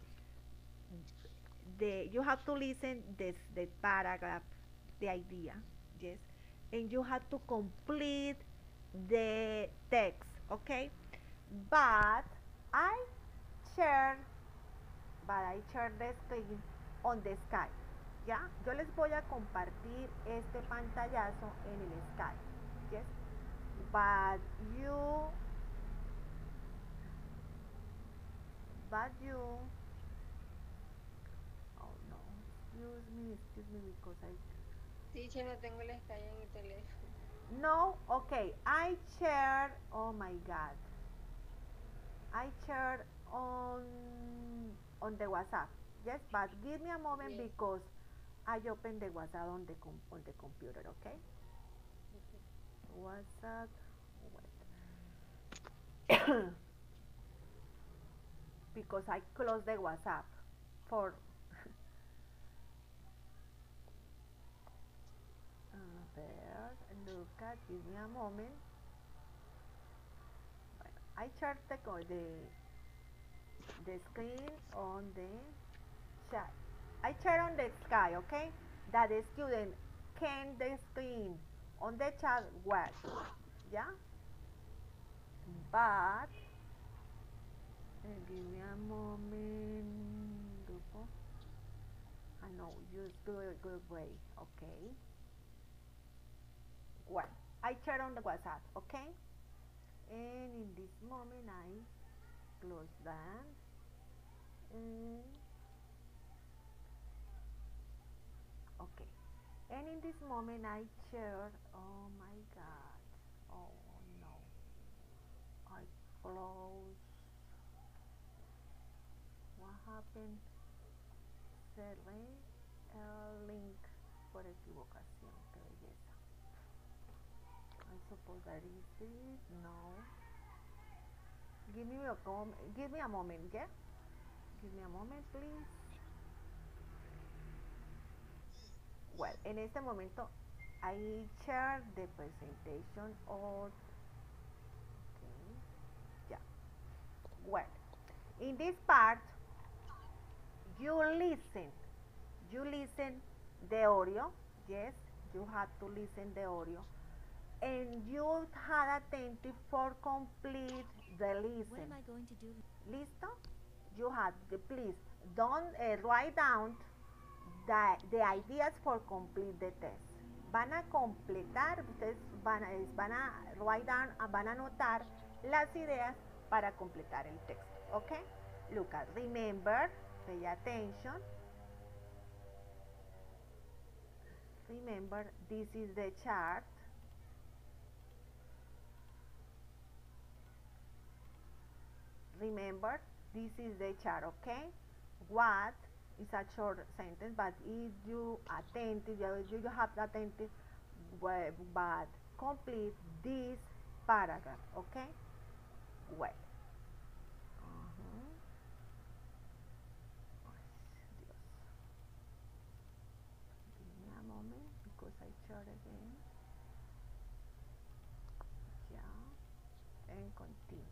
the you have to listen this the paragraph, the idea, yes, and you have to complete the text. Okay, but I share share the screen on the Skype. ¿Ya? Yo les voy a compartir este pantallazo en el Skype. Yes. But you oh no, excuse me because I Teacher, no tengo el Skype en mi teléfono. no, okay, I share, oh my god, I share on the WhatsApp. Yes, but give me a moment Yes. because I open the WhatsApp on on the computer. Okay, WhatsApp. Wait. Because I close the WhatsApp for there. Look at, give me a moment. I share the screen on the chat. I share on the sky, okay? That the student can the screen on the chat what? Yeah? But give me a moment. Grupo. I know, use good way, okay? Well, I share on the WhatsApp, okay? And in this moment I close that. And okay. And in this moment I share, oh my god, oh no, I close, what happened? Cerré el link por equivocación, qué belleza. I suppose that is it, no. Give me a moment, yeah? Give me a moment, please. Well, en este momento I share the presentation of, okay, yeah. Well, in this part, you listen the audio, yes, you have to listen the audio, and you had attentive for complete the listen. What am I going to do? Listo? You have the, please don't write down the ideas for complete the test. Van a completar, ustedes van a write down, van a anotar las ideas para completar el texto. Okay? Look at, remember, pay attention. Remember, this is the chart. Remember, this is the chart, okay? What is a short sentence, but if you attentive, you have attentive, but complete this paragraph, okay? Well. Give me a moment because I chart again. Yeah, and continue.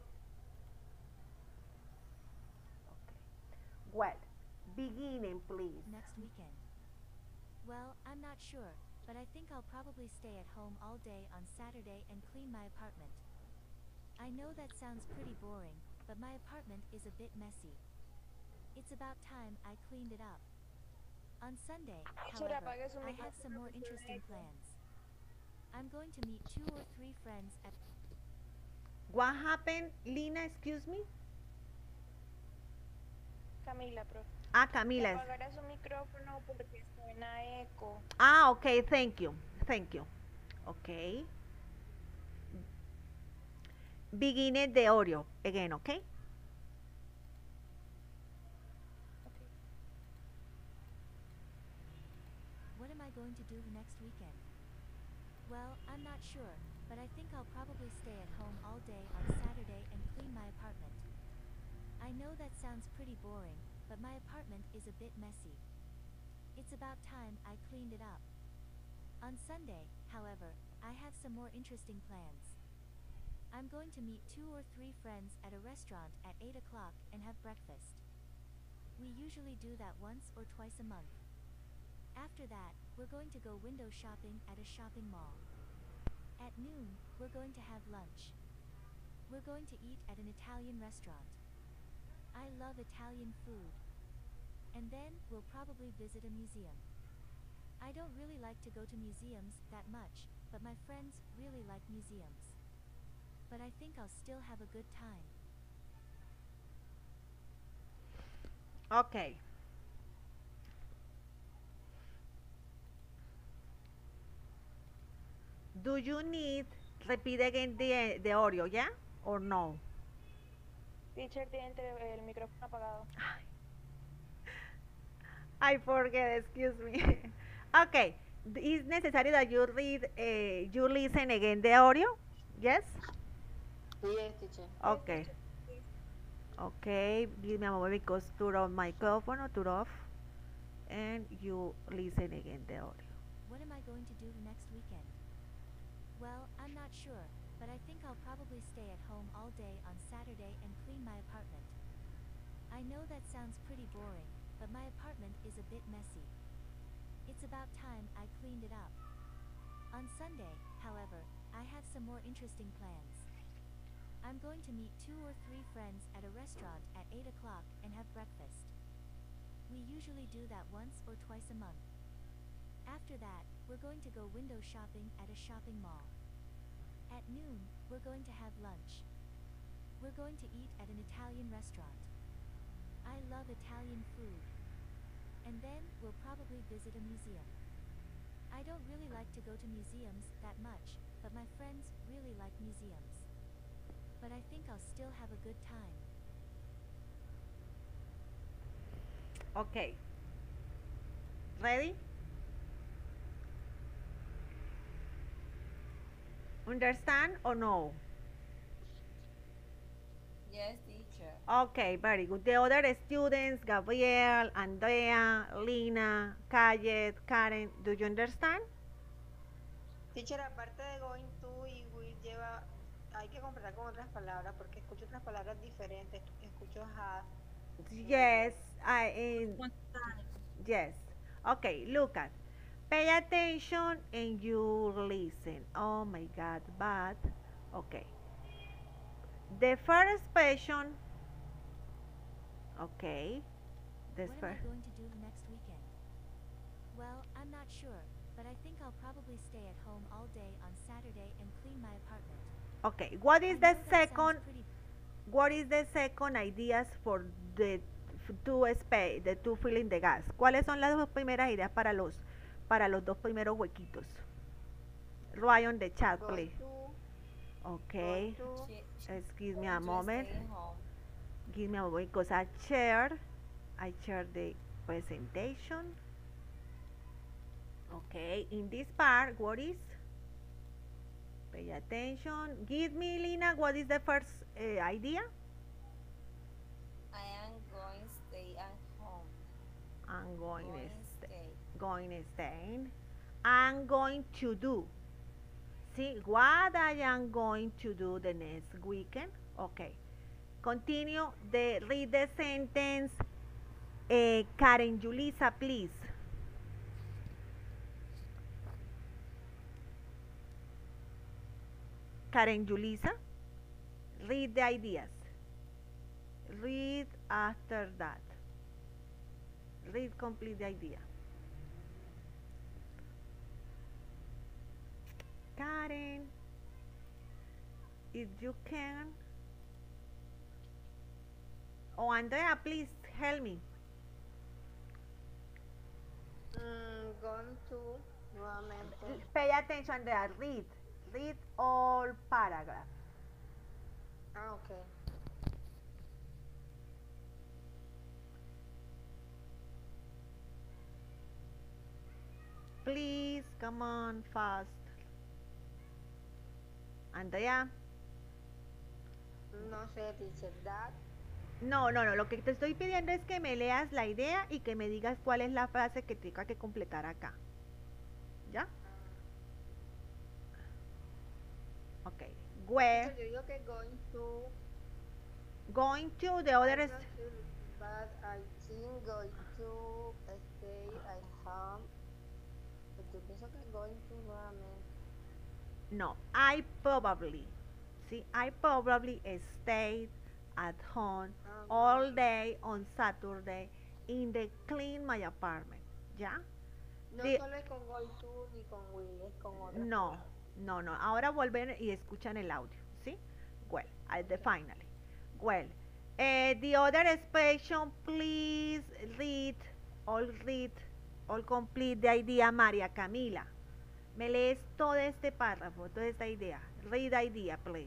Okay. Well, beginning, please. Next weekend. Well, I'm not sure, but I think I'll probably stay at home all day on Saturday and clean my apartment. I know that sounds pretty boring, but my apartment is a bit messy. It's about time I cleaned it up. On Sunday, however, I have some more interesting plans. I'm going to meet 2 or 3 friends at... What happened, Lina? Excuse me? Camila, profe. Ah, Camila. Apagará su micrófono porque suena eco. Ah, okay, thank you. Thank you. Okay. Begin the audio again, okay? What am I going to do next weekend? Well, I'm not sure, but I think I'll probably stay at home all day on Saturday and clean my apartment. I know that sounds pretty boring, but my apartment is a bit messy. It's about time I cleaned it up. On Sunday, however, I have some more interesting plans. I'm going to meet 2 or 3 friends at a restaurant at 8 o'clock and have breakfast. We usually do that once or twice a month. After that, we're going to go window shopping at a shopping mall. At noon, we're going to have lunch. We're going to eat at an Italian restaurant. I love Italian food. And then, we'll probably visit a museum. I don't really like to go to museums that much, but my friends really like museums. But I think I'll still have a good time. Okay. Do you need repeat again the audio, yeah? Or no? Teacher tiene el micrófono apagado. I forget, excuse me. Okay. Is necessary that you read, you listen again the audio? Yes? Yes, teacher. Okay. Okay, give me a moment because turn on microphone or turn off and you listen again the audio. What am I going to do next weekend? Well, I'm not sure, but I think I'll probably stay at home all day on Saturday and clean my apartment. I know that sounds pretty boring, but my apartment is a bit messy. It's about time I cleaned it up. On Sunday, however, I have some more interesting plans. I'm going to meet 2 or 3 friends at a restaurant at 8 o'clock and have breakfast. We usually do that once or twice a month. After that, we're going to go window shopping at a shopping mall. At noon, we're going to have lunch. We're going to eat at an Italian restaurant. I love Italian food. And then, we'll probably visit a museum. I don't really like to go to museums that much, but my friends really like museums. But I think I'll still have a good time. Okay. Ready? Understand or no? Yes, teacher. Okay, very good. The other students, Gabriel, Andrea, Lina, Kayet, Karen, do you understand? Teacher, aparte de going to y will lleva, hay que completar con otras palabras porque escucho otras palabras diferentes. Escucho have. Yes, yes. Okay, look at. Pay attention and you listen. Oh my God, but okay. The first expression. Okay. This What am I going to do next weekend? Well, I'm not sure, but I think I'll probably stay at home all day on Saturday and clean my apartment. Okay. What is I the know that sounds second? pretty- What is the second ideas for the two space, the two filling the gas? ¿Cuáles son las dos primeras ideas para los dos primeros huequitos? Write on the chat, Go please. to, Okay. go to. Excuse me a Just moment. staying home. Give me a moment because I share the presentation. Okay, in this part, what is? Pay attention. Give me, Lina, what is the first idea? I am going to stay at home. I'm going Going to stay. going to stay. I'm going to do. See what I am going to do the next weekend. Okay. Continue. Read the sentence. Karen Julissa, please. Karen Julissa, read the ideas. Read after that. Read complete the idea. Karen, if you can. Oh, Andrea, please help me. Gone to nuevamente. Pay attention, Andrea. Read. Read all paragraph. Ah, okay. Please, come on, fast. Andrea. No sé, teacher, that. No, lo que te estoy pidiendo es que me leas la idea y que me digas cuál es la frase que tenga que completar acá. ¿Ya? Where? Yo digo que Going to, the other I'm is, not sure, but I think going to stay at home. Pues yo pienso que going to nuevamente. no, I probably, see, I probably stayed at home all day on Saturday in the clean my apartment, ¿ya? No The- solo es con going to ni con will, es con otras no, palabras. no, ahora vuelven y escuchan el audio, ¿sí? Well, at the finally. Well, the other expression, please read, all complete the idea, María Camila. Me lees todo este párrafo, toda esta idea. Read idea, please.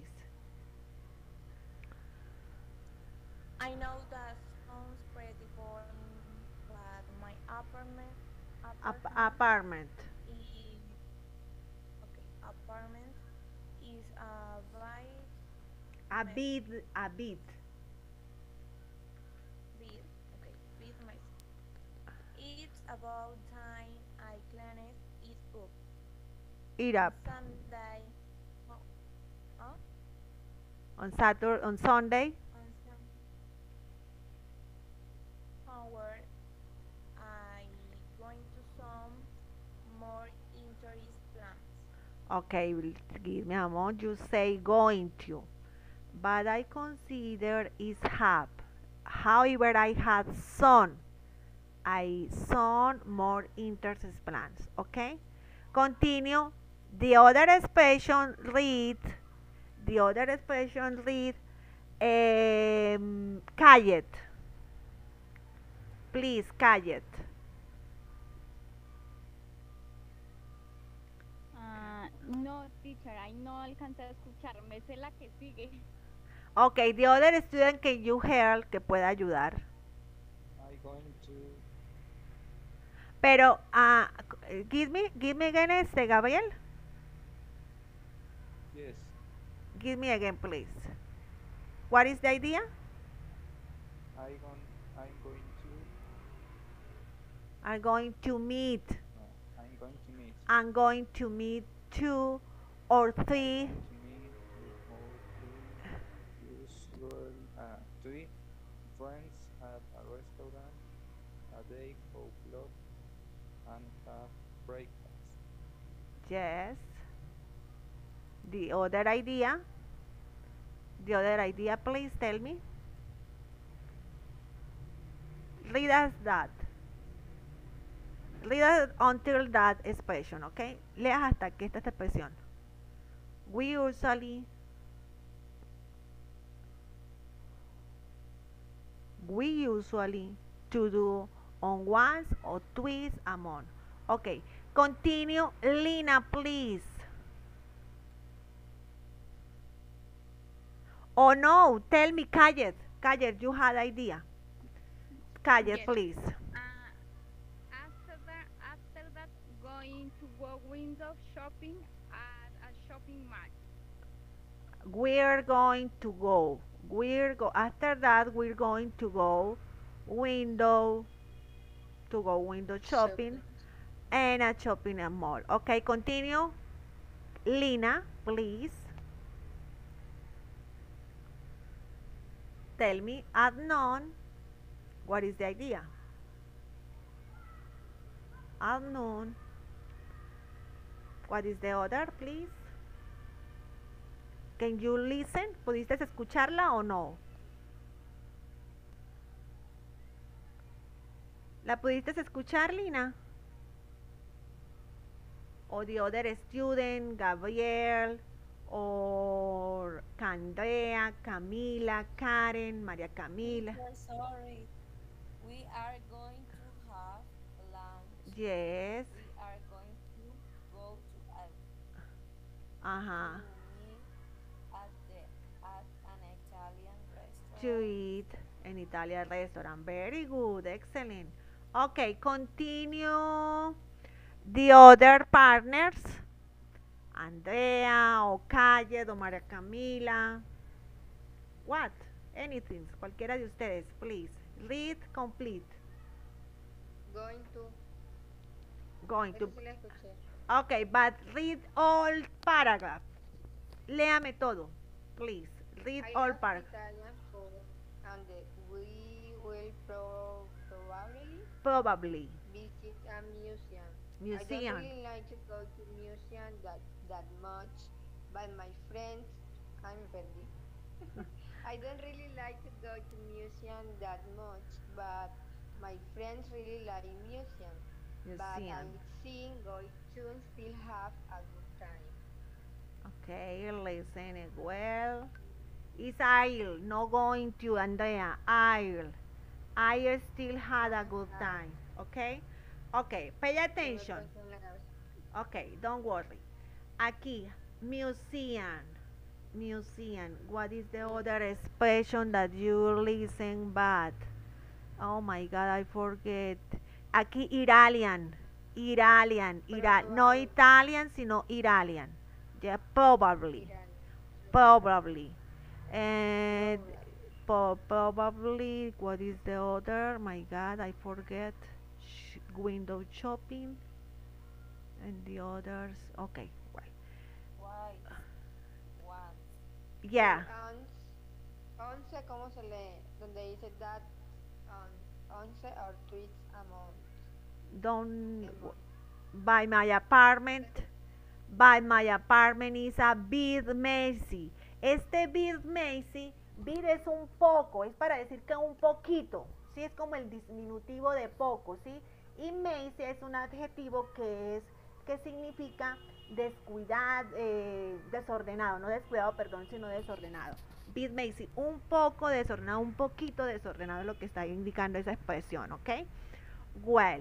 I know that sounds pretty boring, but my Apartment. is apartment is a A Mess. bit. bit. Okay, bit mess. It's about time I cleaned it up. Eat up. Sunday. Oh, huh? On Saturday, on Sunday. On some hour, I going to some more interest plans. Okay, give me a moment. You say going to. But I consider is have. However, I had some. I some more interest plans. Okay? Continue. The other expression read. The other expression read. Call it. Please, call it. No, teacher, ahí no alcancé a escuchar. Me sé la que sigue. Okay, the other student can you help que pueda ayudar. I going to Pero, give me again, Gabriel. yes. Give me again, please. What is the idea? I'm going to I'm going to meet. no, I'm going to meet I'm going to meet 2 or 3. to meet with more usual three friends at a restaurant a day for club and have breakfast. Yes. The other idea. The other idea, please tell me. Read us that. Read us until that expression, okay? Leas hasta que esta expresión. We usually to do on once or twice a month. Okay. Continue, Lina, please. Oh no, tell me, Kayet, you had idea. Kayet, Yes. please. After that, going to go window shopping at a shopping mall. We're going to go. After that, we're going to go window shopping and a shopping mall. Okay, continue. Lina, please. Tell me at noon. What is the idea? At noon. What is the other, please? Can you listen? ¿Pudiste escucharla o no? ¿La pudiste escuchar, Lina? O the other student, Gabriel, or Andrea, Camila, Karen, María Camila. Teacher, sorry. We are going to have lunch. Yes. We are going to go to Ajá. meet at an Italian restaurant. To eat an Italian restaurant. Very good. Excellent. Okay, continue. The other partners. Andrea, o Calle, o María Camila. What? Anything. Cualquiera de ustedes, please. Read complete. Going to. Going Eso to. sí la escuché. Okay, but read all paragraph. Léame todo, please. Read I all love parts. Italian food, and we will probably Probably. visit a museum. I don't Museum. really like to go to museum that much, but my friends, I'm ready. I don't really like to go to museum that much, but my friends really like museum. But I Museum. think going to still have a good time. Okay, listen it well. It's I'll, not going to Andrea. I still had a good time. Okay? Okay, pay Tengo attention. todo en la cabeza. Okay, don't worry. Aquí, museum. Museum. What is the other expression that you listen but? Oh my God, I forget. Aquí, Iranian. Iranian. No Probably. Italian, sino Iranian. Yeah, probably. Iran. Probably. And Probably. probably, what is the other? My God, I forget. Window shopping. And the others. Okay, well. Twice. Once. Yeah. Once, ¿cómo se lee? Donde dice that 11 or tweets a month. Don't. A month. By my apartment. By my apartment is a bit messy. Este bit messy, bit es un poco, es para decir que un poquito, ¿sí? Es como el diminutivo de poco, ¿sí? Y messy es un adjetivo que significa descuidado, desordenado, no descuidado, perdón, sino desordenado. Bit messy, un poco desordenado, un poquito desordenado es lo que está indicando esa expresión, ¿ok? Well,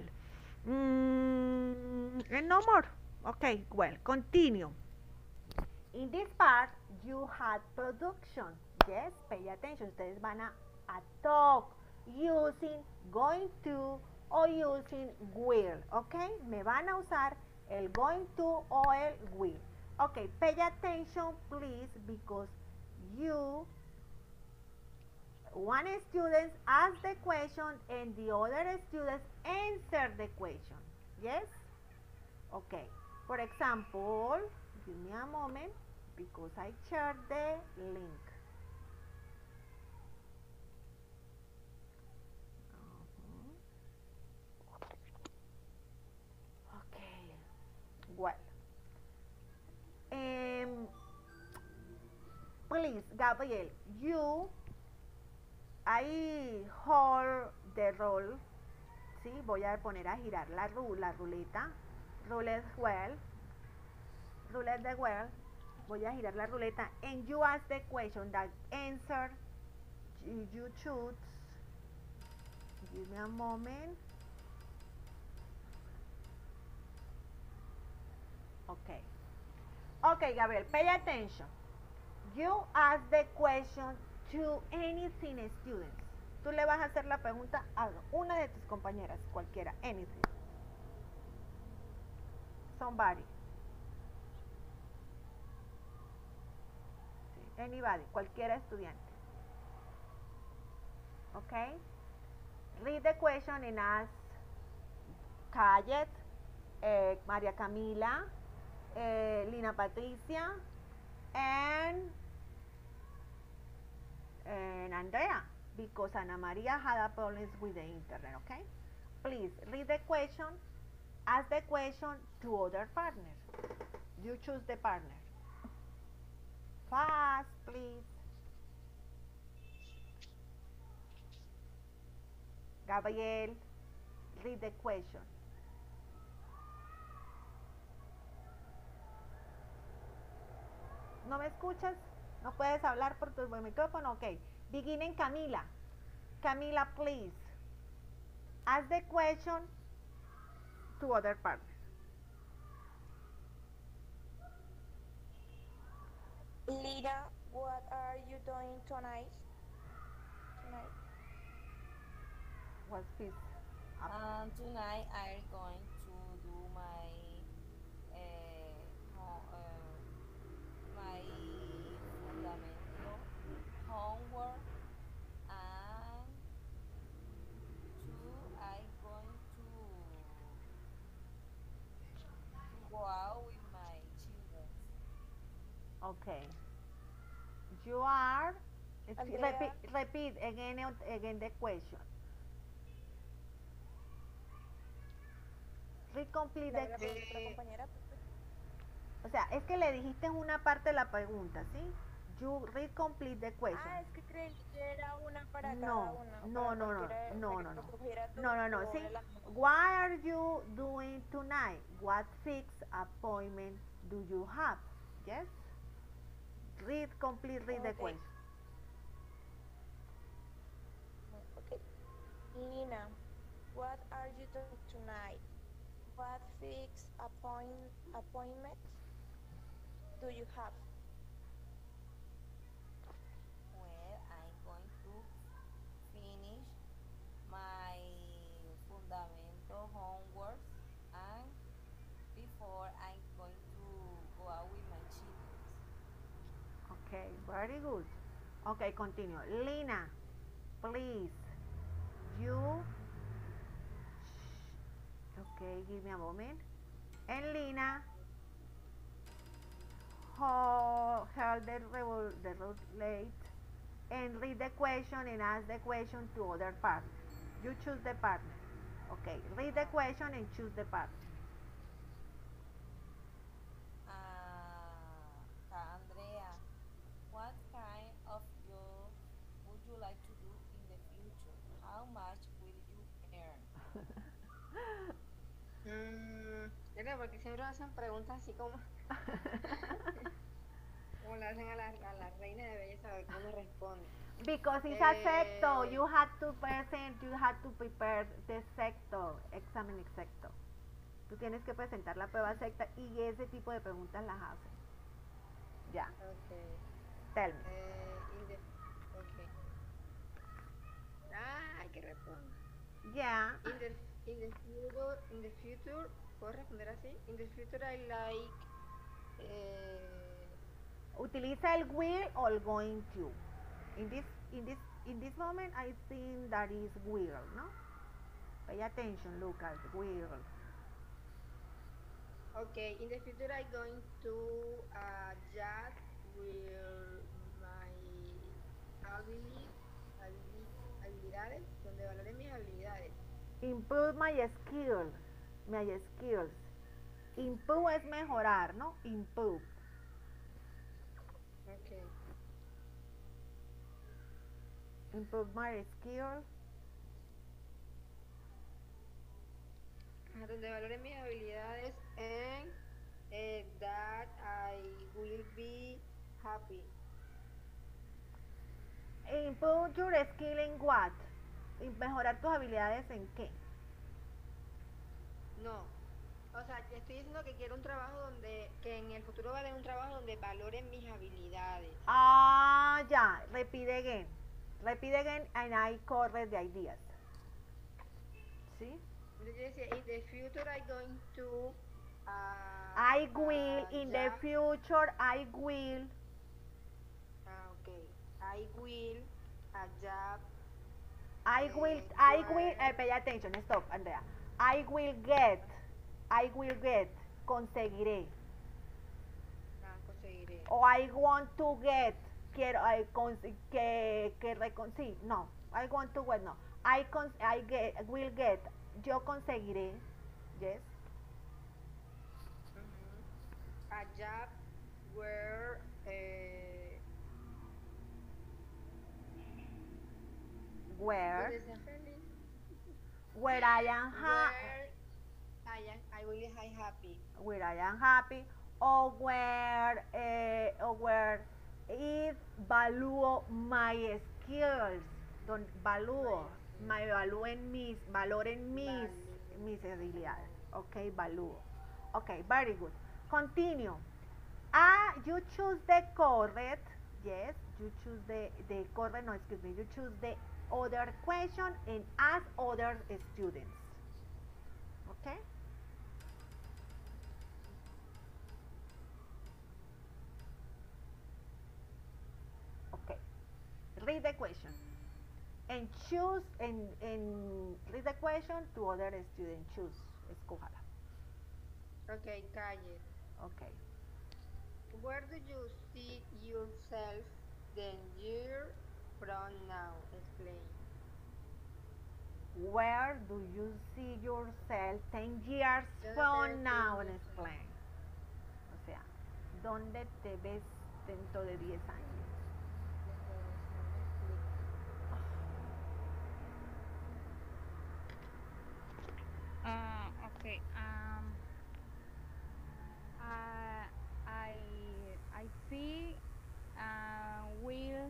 and no more. Okay, well, continue. In this part, you had production. Yes, pay attention. Ustedes van a talk using going to o using will. Okay, me van a usar el going to o el will. Okay, pay attention, please, because one student ask the question and the other students answer the question. Yes? Okay. For example, give me a moment because I shared the link. Okay. Well. Please, Gabriel, I hold the roll. ¿Sí? Voy a poner a girar la ruleta. Roulette wheel. Roulette the wheel. Voy a girar la ruleta. And you ask the question that answer you choose. Give me a moment. Okay. Okay, Gabriel, pay attention. You ask the question to anything students. Tú le vas a hacer la pregunta a una de tus compañeras, cualquiera, anything. Somebody. Sí, anybody, cualquiera estudiante. Okay? Read the question and ask Kayet, María Camila, Lina Patricia, and Andrea, because Ana Maria had a problems with the internet, okay? Please read the question, ask the question to other partners. You choose the partner. Fast, please. Gabriel, read the question. ¿No me escuchas? ¿No puedes hablar por tu micrófono? Ok. Begin en Camila. Camila, please. Ask the question to other partners. Lina, what are you doing tonight? What's this? Tonight I'm going to do my my fundamental homework, and I'm going to go out with my children. Okay. You are. Andrea. Repeat again the question. Complete La the, voy a preguntar a otra compañera. o sea, es que le dijiste una parte de la pregunta, ¿sí? You read complete the question. Ah, es que creí que era una para cada No, una. O no, para no, no, cualquiera, no, para no, que no. cogiera No, no, no. todo See, de la misma. what are you doing tonight? What fixed appointment do you have? Yes? Read completely the Okay. question. Okay. Lina, what are you doing tonight? What fixed appointments do you have? Well, I'm going to finish my fundamental homework and before I'm going to go out with my children. Okay, very good. Okay, continue. Lina, please. You. Okay, give me a moment. And Lina, hold the relate and read the question and ask the question to other partner. You choose the partner. Okay, read the question and choose the partner. Andrea, what kind of job would you like to do in the future? How much will you earn? ¿Verdad? Porque siempre hacen preguntas así como, como le hacen a la reina de belleza, a ver cómo responde. Because it's a sector, you had to prepare the sector, examen sector. Tú tienes que presentar la prueba secta y ese tipo de preguntas las hacen. Ya. Okay. Tell me. Okay. Ay, que responda. Yeah. In the future, ¿puedo responder así? In the future I like. Utiliza el will or going to. In this moment, I think that is will, no? Pay attention, Lucas. Will. Okay, in the future I'm going to job with my habilidades, donde valore mis habilidades. Improve my skills. Improve es mejorar, ¿no? Improve. Okay. Improve my skills. Donde valore mis habilidades and that I will be happy. Improve your skill in what? Mejorar tus habilidades en qué? No. O sea, que estoy diciendo que quiero un trabajo que en el futuro va a tener un trabajo donde valoren mis habilidades. Ah, ya. Repeat again and I correct the ideas. ¿Sí? Entonces, in the future I'm going to I will, in the future, I will. Okay. I will a job. Pay attention, stop, Andrea. I will get, conseguiré. Conseguiré. O I want to get, no. I want to get, no. Will get, yo conseguiré, yes. A job where I am happy. Where I am happy, or where it valúo my skills, valoren mis habilidades. Okay, valúo. Okay, very good. Continue. You choose the correct. Yes, you choose the correct. No, excuse me. You choose the other question and ask other students. Okay. Okay. Read the question and choose and read the question to other student. Choose. Escójala. Okay, calle. Okay. Where do you see yourself 10 years from now? Explain. Where do you see yourself 10 years ¿Dónde te ves from tú now? en And 10 años? explain. O sea, ¿dónde te ves dentro de 10 años? Dentro de 10 años, explica. Okay. I I see will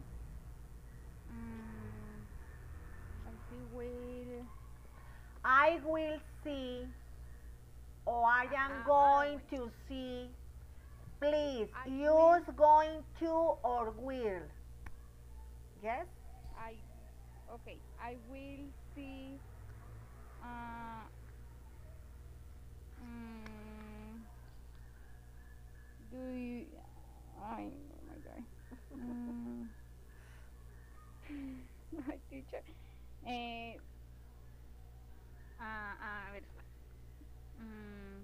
I see will I will see, or I am I going wait. to see. Please I use will going to or will. Yes? I okay. I will see uh mm, do you I oh my god. Mm, my teacher. Eh, a ver. Mm,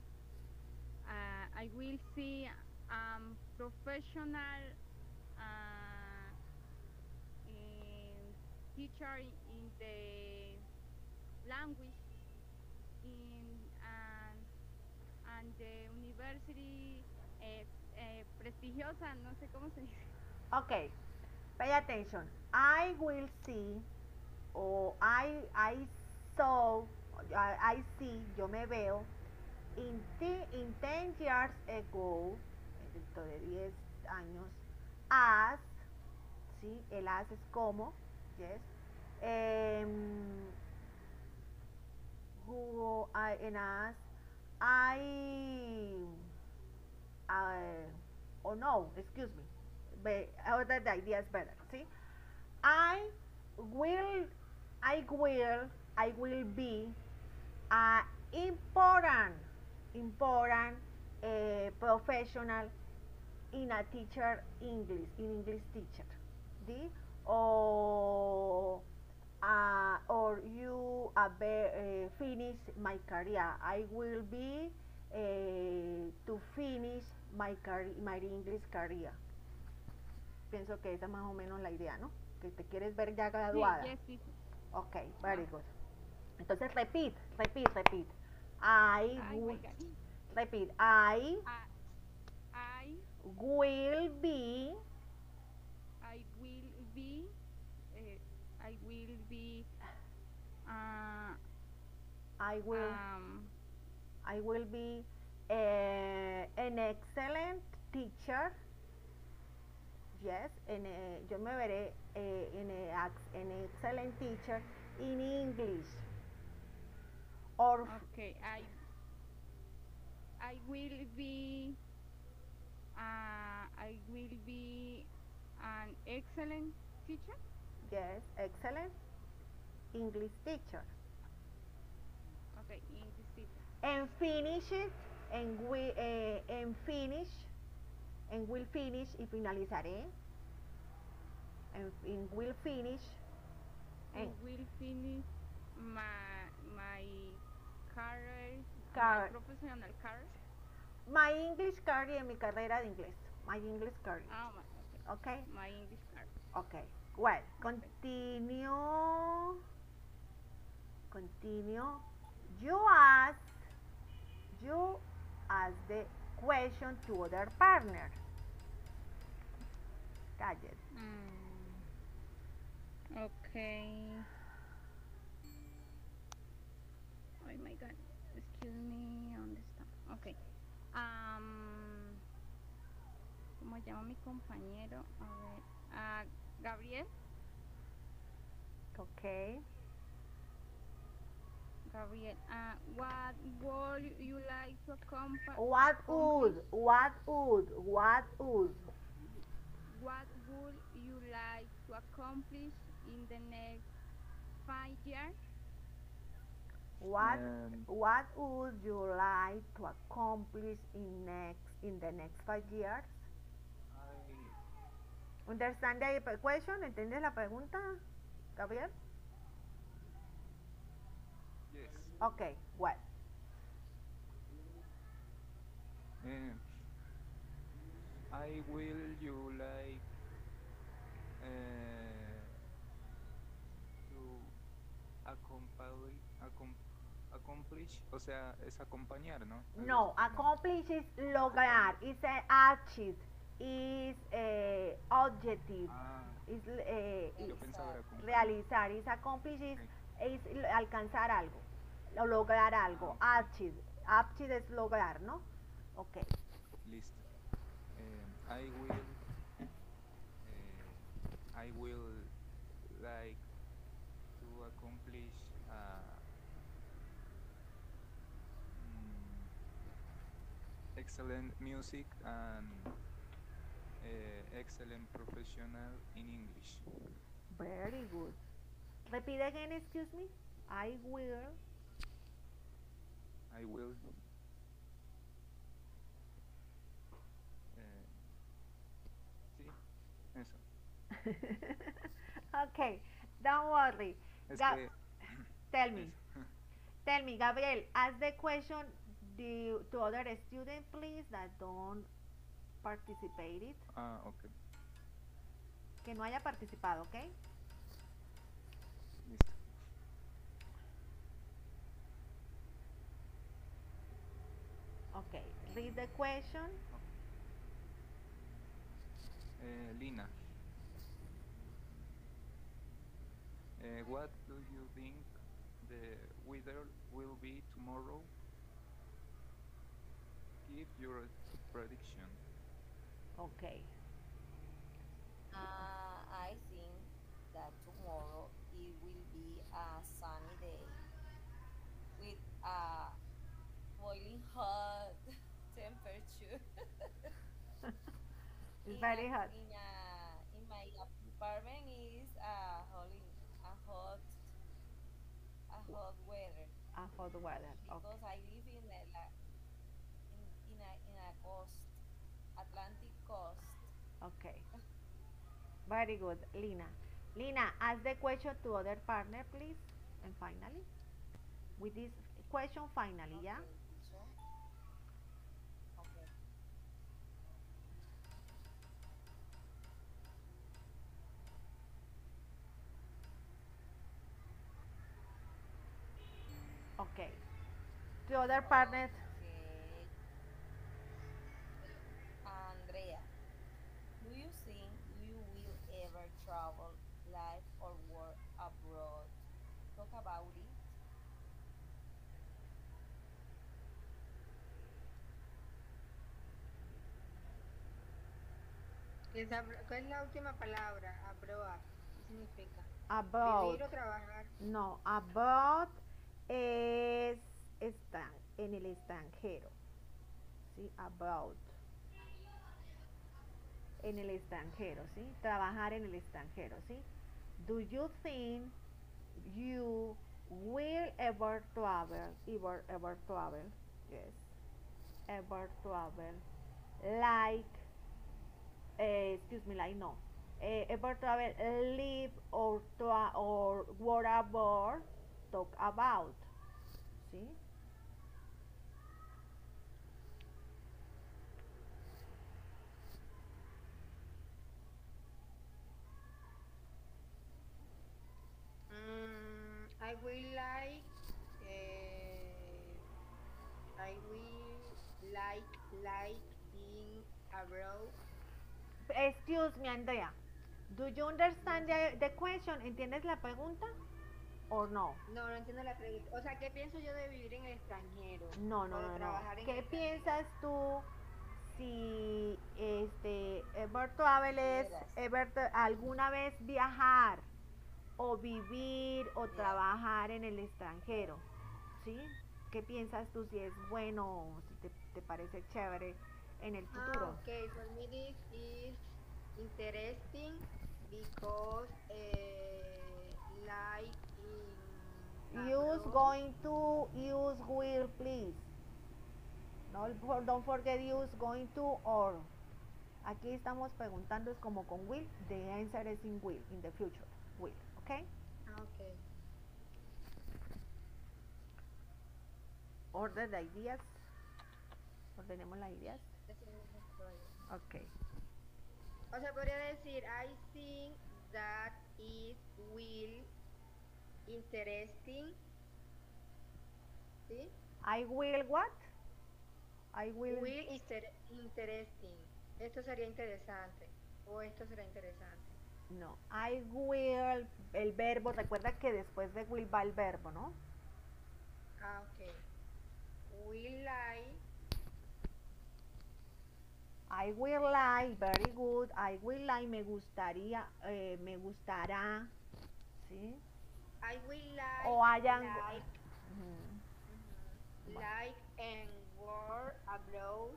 I will see professional uh, in teacher in the language in and the university prestigiosa, no sé cómo se dice. Okay, pay attention. I will see, or I saw, I see, yo me veo, in 10 years ago, dentro de 10 años, as, ¿sí? El as es como, yes, who I, and as, I, oh no, excuse me, that the idea is better, see? I will, I will, I will be a important professional in a teacher English, in English teacher, ¿sí? Or you finish my career. I will be to finish my English career. Pienso que esa es más o menos la idea, ¿no? Que te quieres ver ya Sí, graduada. yes, sí. Ok, very Ah, good. Entonces repeat. ay, my God. Repeat. I I will be, I will be I will be uh, I will, um, I will be an excellent teacher. Yes, yo me veré an excellent teacher in English. Or okay. I will be an excellent teacher. yes, excellent English teacher. Okay, English teacher. And finish it, and finish, and will finish, y finalizaré, and will finish, And and will finish my career, car, my professional career. my English career, mi carrera de inglés, my English career. Oh my, Okay, my English career. okay. Well, Okay. continue. You ask the question to other partner. Gadget. Okay. Oh my God. Excuse me on the stop. Okay. ¿Cómo llama mi compañero? A ver. Gabriel. Okay. Gabriel. What would you like to accomplish? What would What would you like to accomplish in the next 5 years? what Um, would you like to accomplish in the next 5 years? I Understand the question? ¿Entiendes la pregunta, Gabriel? yes. Okay, well. Um, I will you like to accomplish, o sea, es acompañar, ¿no? Algo No, así, no. accomplish is lograr, is achieve, is objective, Ah, is yo pensaba era realizar, is accomplish ok. is alcanzar algo, o lograr Ah, algo, ok. achieve, achieve es lograr, ¿no? Ok. Listo. I will like to accomplish mm, excellent music and excellent professional in English. Very good. Repeat again, excuse me. I will. I will eh, sí, eso. Okay, don't worry. Es Ga- que tell me, eso. tell me, Gabriel. Ask the question to other student, please, that don't participate it. Ah, ok, Que no haya participado, ¿ok? listo. Okay. Read the question. Lina, what do you think the weather will be tomorrow? Give your prediction. Okay. I think that tomorrow it will be a sunny day with a boiling hot temperature. It's very hot. In my apartment is a hot weather Hot weather. Okay. because I live in a coast, Atlantic coast. Okay. Very good, Lina. Lina, ask the question to other partner, please. And finally, with this question, finally, yeah? Okay, teacher. Okay. Okay. To other partners, Okay. Andrea, do you think you will ever travel, live or work abroad? Talk about it. ¿Cuál es la última palabra? Abroad. ¿Qué significa? about. Vivir o trabajar. No, about es en el extranjero. ¿Sí? About. En el extranjero, ¿sí? Trabajar en el extranjero, ¿sí? Do you think you will ever travel, yes, ever travel, like, excuse me, like no, ever travel, live or work abroad, talk about, ¿sí? I will like. I will like being abroad. Excuse me, Andrea. Do you understand the question? ¿Entiendes la pregunta? ¿O no? No, no entiendo la pregunta. O sea, ¿qué pienso yo de vivir en el extranjero? No, no, O de no, no. trabajar en ¿Qué el piensas extranjero. tú si ever travel es Quisieras alguna vez viajar o vivir o viajar. trabajar en el extranjero? ¿Sí? ¿Qué piensas tú si es bueno o si te parece chévere en el futuro? Okay. For me, this is interesting because, like in Use abroad. going to, use will, please. No, don't forget use going to or. Aquí estamos preguntando es como con will. The answer is in will, in the future. Will, ¿ok? Okay. Order the ideas. Ordenemos las ideas. This is the project. Ok. O sea, podría decir, I think that it will interesting. ¿Sí? I will what? I will. Will is interesting. Esto sería interesante. O esto será interesante. No, I will, el verbo, recuerda que después de will va el verbo, ¿no? Ah, ok. Will I will like, very good. I will like, me gustaría, me gustará, ¿sí? I will like. O hayan. Like, Ujú. like and work abroad.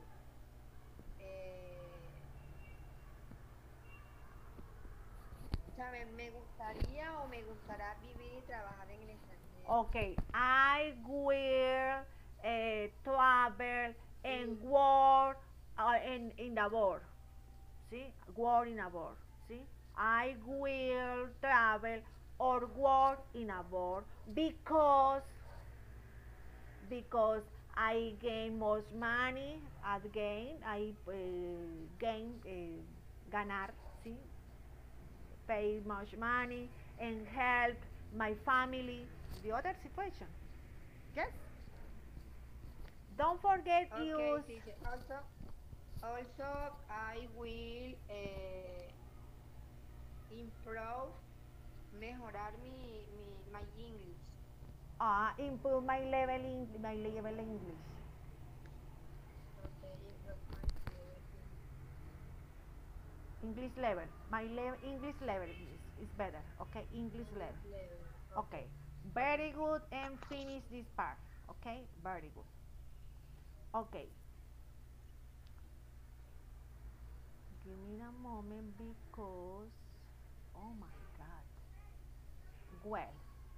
O sea, me gustaría o me gustará vivir y trabajar en el extranjero. Ok, I will travel and work in the world, ¿sí? Work in a world, ¿sí? I will travel or work in a world because I gain more money at gain, I gain, ganar, ¿sí? Pay much money and help my family. The other situation. Yes. Don't forget Okay, use. teacher. Also, I will improve, mejorar my English. Improve my level English. Okay, improve my level English level. My English level is better. Okay, English level. Okay. Very good, and finish this part. Okay, very good. Okay. Give me a moment because, oh my God. Well.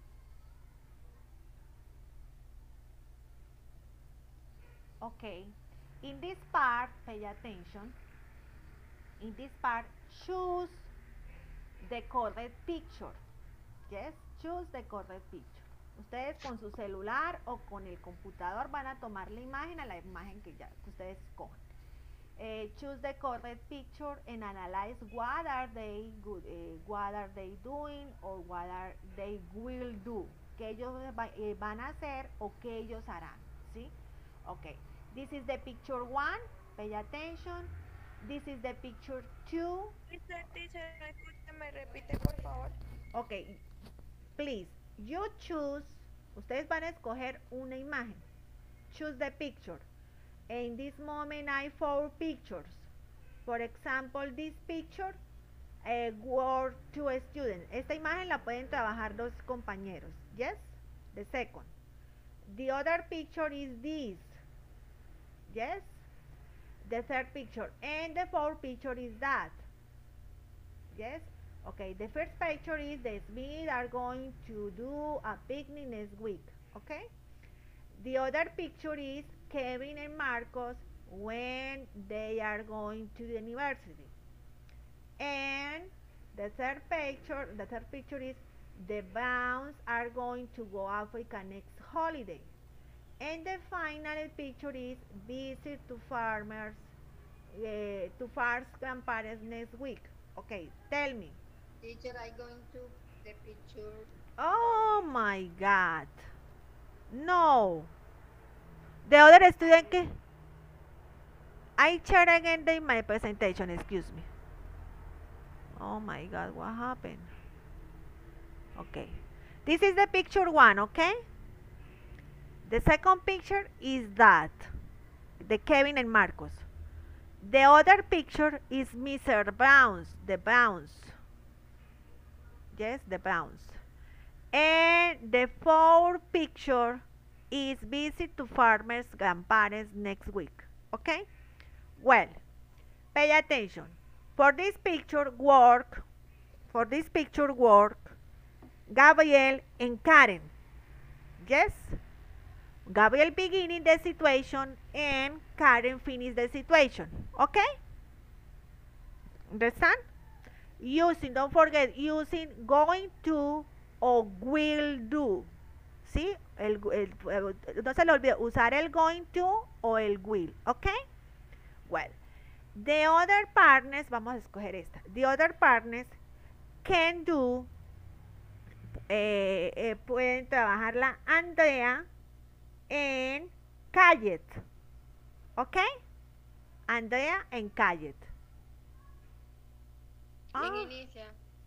Okay. In this part, pay attention. In this part, choose the correct picture. Yes, choose the correct picture. Ustedes con su celular o con el computador van a tomar la imagen a la imagen que ustedes escogen. Choose the correct picture and analyze what are they good, what are they doing or what are they will do. Que ellos van a hacer o que ellos harán. ¿Sí? Okay. This is the picture 1. Pay attention. This is the picture 2. Teacher, me repite por favor. Okay. Please, you choose. Ustedes van a escoger una imagen. Choose the picture. In this moment I 4 pictures. For example, this picture were 2 students. Esta imagen la pueden trabajar 2 compañeros. Yes? The second. The other picture is this. Yes? The third picture. And the fourth picture is that. Yes? Okay, the first picture is the Smith are going to do a picnic next week. Okay? The other picture is Kevin and Marcos when they are going to the university. And the third picture is the Browns are going to go Africa next holiday. And the final picture is visit to farmers, to farms grandparents next week. Okay, tell me. Teacher, I going to the picture. Oh my God. No. The other student que I share again my presentation, excuse me. Oh my God, what happened? Okay. This is the picture 1, okay? The second picture is that. The Kevin and Marcos. The other picture is Mr. Browns, the Browns. Yes, the Browns. And the fourth picture is visit to farmers grandparents next week. Okay? Well, pay attention. For this picture work, Gabriel and Karen. Yes? Gabriel beginning the situation and Karen finish the situation. Okay? Understand? Using, don't forget, using going to o will do. ¿Sí? No se le olvide usar el going to o el will. Okay? Well, The other partners, vamos a escoger esta. The other partners can do, pueden trabajarla Andrea en Kayet. ¿Ok? Andrea en Kayet. ¿Quién Ah, inicia?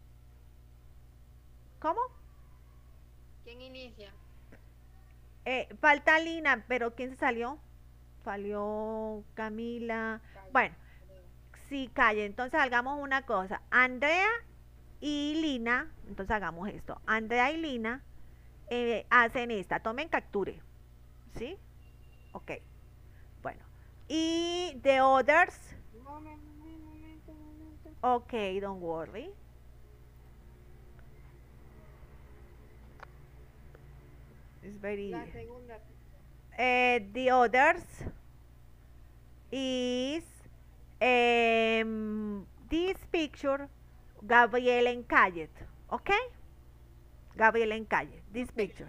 ¿cómo? ¿Quién inicia? Falta Lina, pero ¿quién se salió? Salió Camila. Calle, Bueno, creo. sí, Calle. Entonces hagamos una cosa. Andrea y Lina, entonces hagamos esto. Andrea y Lina hacen esta. Tomen capture. ¿Sí? Ok. Bueno. Y the others. Momento. Ok, don't worry. It's very. La segunda. The others is this picture Gabriel en Kayet. ¿Ok? Gabriel en Kayet. This picture.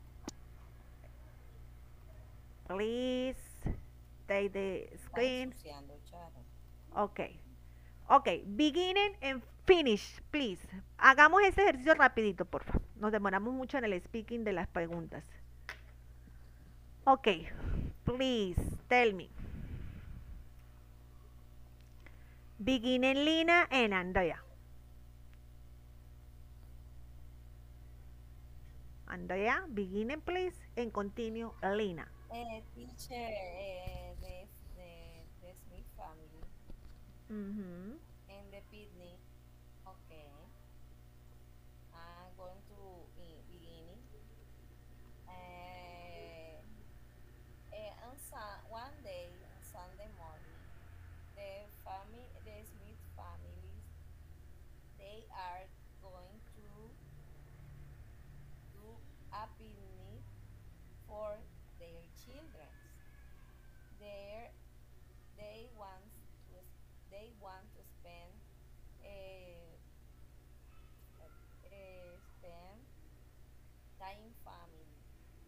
Please take the Está screen. ensuciando, Charo. Ok. Ok. Beginning and finish, please. Hagamos este ejercicio rapidito, por favor. Nos demoramos mucho en el speaking de las preguntas. Ok. Please, tell me. Beginning Lina and Andrea. Andrea, beginning please, and continue Lina. Teacher, the Smith family Mhm. and the picnic. Okay. I'm going to beginning. One day on Sunday morning, the Smith families, they are going to do a picnic for their children. There, they want to they want to spend spend time family,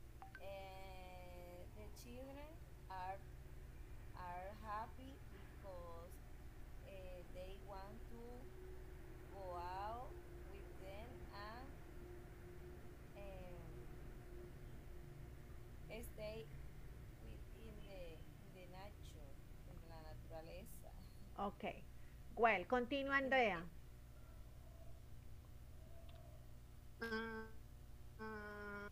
and the children are happy because they want to go out with them and stay in the nature, en la naturaleza. Ok. Well, continue Andrea. Mm, mm,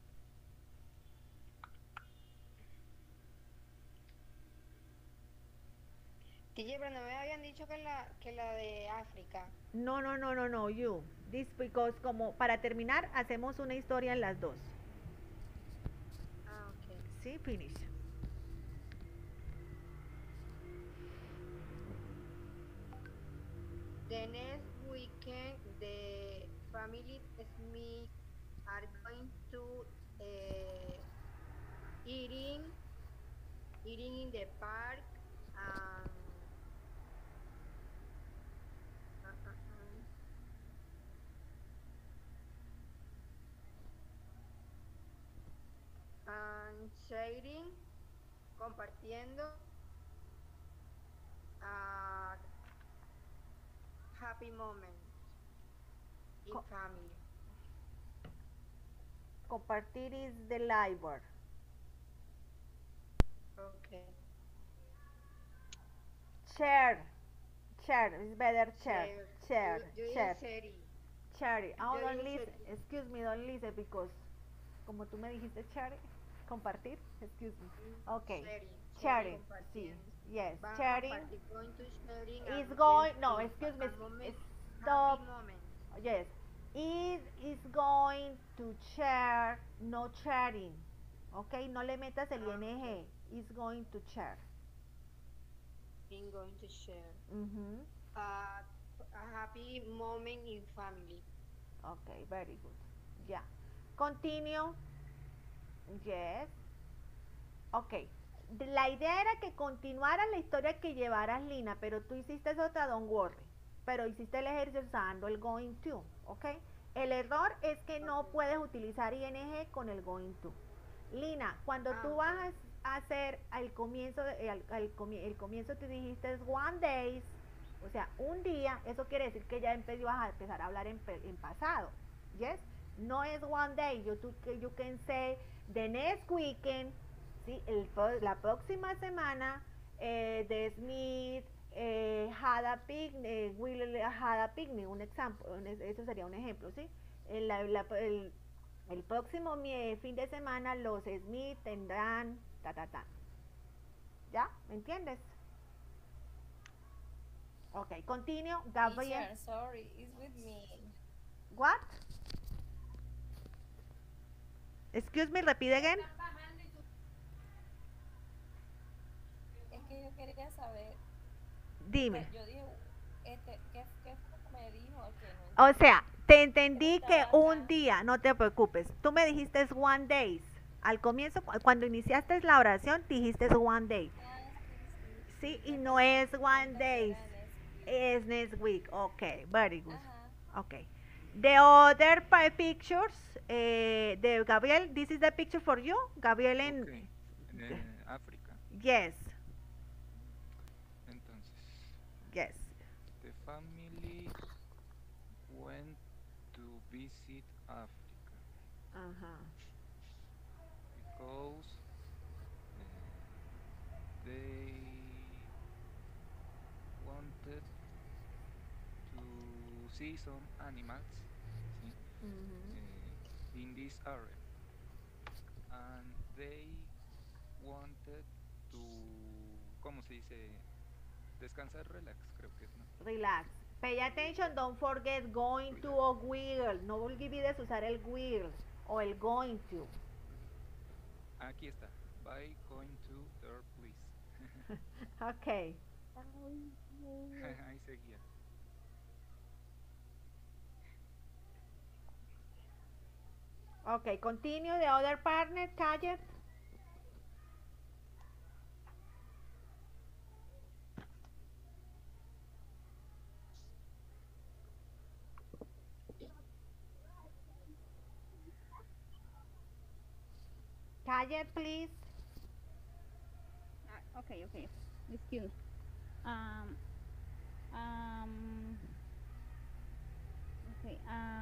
Tille, pero no me habían dicho que la de África. No, you. This because como para terminar hacemos una historia en las dos. Ah, ok. Sí, finish. The next weekend, the family Smith are going to uh, eating in the park. Um, uh, uh, uh, and sharing, compartiendo a happy moment in Co- family. Compartir is the library. Okay. Share. Share is better share. Share. You Share. Sherry. Cherry. Oh, Yo don't dije listen. Excuse me, don't listen because como tú me dijiste cherry, compartir. Excuse me. Okay. Sharing. Sí. Yes. Van a Sharing compartir, going to sharing is and going. then No, in excuse me. a moment, Stop. happy moment. Yes. Is going to share. No sharing. Okay. No le metas el ing. Is going to share. In going to share Mhm. a happy moment in family. Okay. Very good. Yeah. Continue. Yes. Ok. La idea era que continuaras la historia que llevaras Lina, pero tú hiciste otra, don't worry. Pero hiciste el ejercicio usando el going to, ¿ok? El error es que no puedes utilizar ing con el going to. Lina, cuando tú vas hacer al comienzo, el comienzo tú dijiste one days, o sea, un día, eso quiere decir que ya vas a empezar a hablar en pasado, yes, no es one day, you can say the next weekend, ¿sí? La próxima semana, the Smith had a picnic, will had a picnic, un ejemplo, eso sería un ejemplo, ¿sí? El próximo fin de semana los Smith tendrán ¿ya? ¿Me entiendes? Ok, continue, Gabriel. Teacher, sorry, it's with me. What? Excuse me, repeat again. Es que yo quería saber, Dime. yo dije, ¿qué fue lo que me dijo? Que O sea, te entendí que estaba un acá. día, no te preocupes. Tú me dijiste one days. Al comienzo, cuando iniciaste la oración, dijiste one day. Ah, Sí, y me no puse es en one cuenta que days. era next week. Es next week. Okay, very good. Ajá. Okay. The other pictures, de Gabriel, this is the picture for you. Gabriel en... Okay. África. Yes, Entonces, yes. the family went to visit Africa Ajá. because they wanted to see some animals, ¿sí? In this area, and they wanted to, ¿cómo se dice? Descansar, relax, creo que es, ¿no? Relax. Pay attention, don't forget going to o will. No olvides usar el will o el going to. Aquí está. By going to there, please. Okay. Ahí seguía. Okay, continue the other partner, Kayet. Kayet, please. Okay. Excuse. Um. Um. Okay.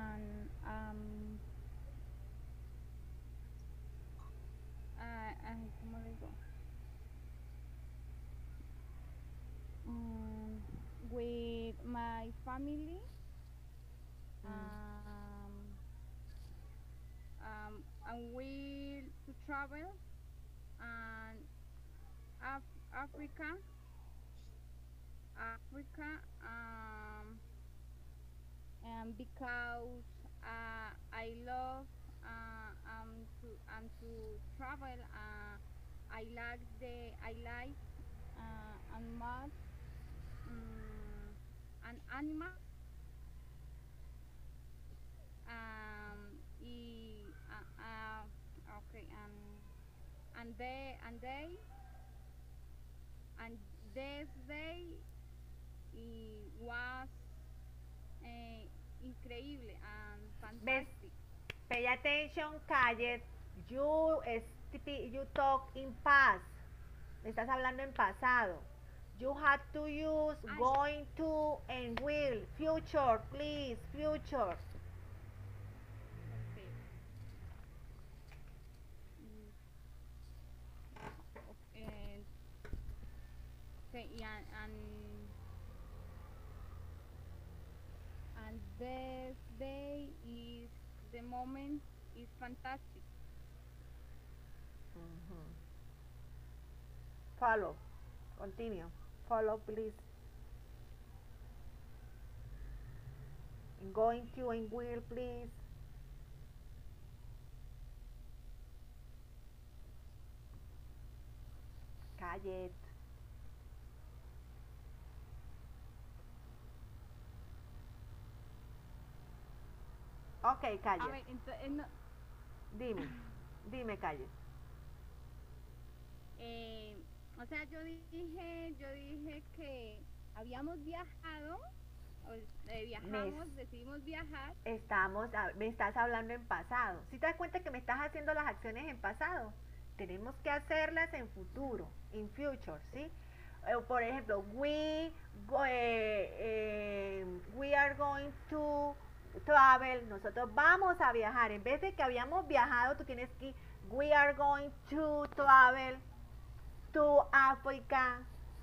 ¿Cómo le digo? With my family. And will to travel and Africa, and because I love to travel. I like and much an animal. Okay, and this day it was increíble and fantastic. Pay attention, Kayet. You talk in past. Estás hablando en pasado. You have to use going to and will. Future, please. Future. Okay, and this day is the moment is fantastic. Follow. Continue. Follow, please. Going to and will, please. Kayet. Ok, Kayet. A ver, entonces, Dime, Kayet. O sea, yo dije que habíamos viajado, decidimos viajar. Me estás hablando en pasado. ¿Sí te das cuenta que me estás haciendo las acciones en pasado? tenemos que hacerlas en futuro, in future, ¿sí? Por ejemplo, we are going to travel, nosotros vamos a viajar. En vez de que habíamos viajado, tú tienes que, we are going to travel to Africa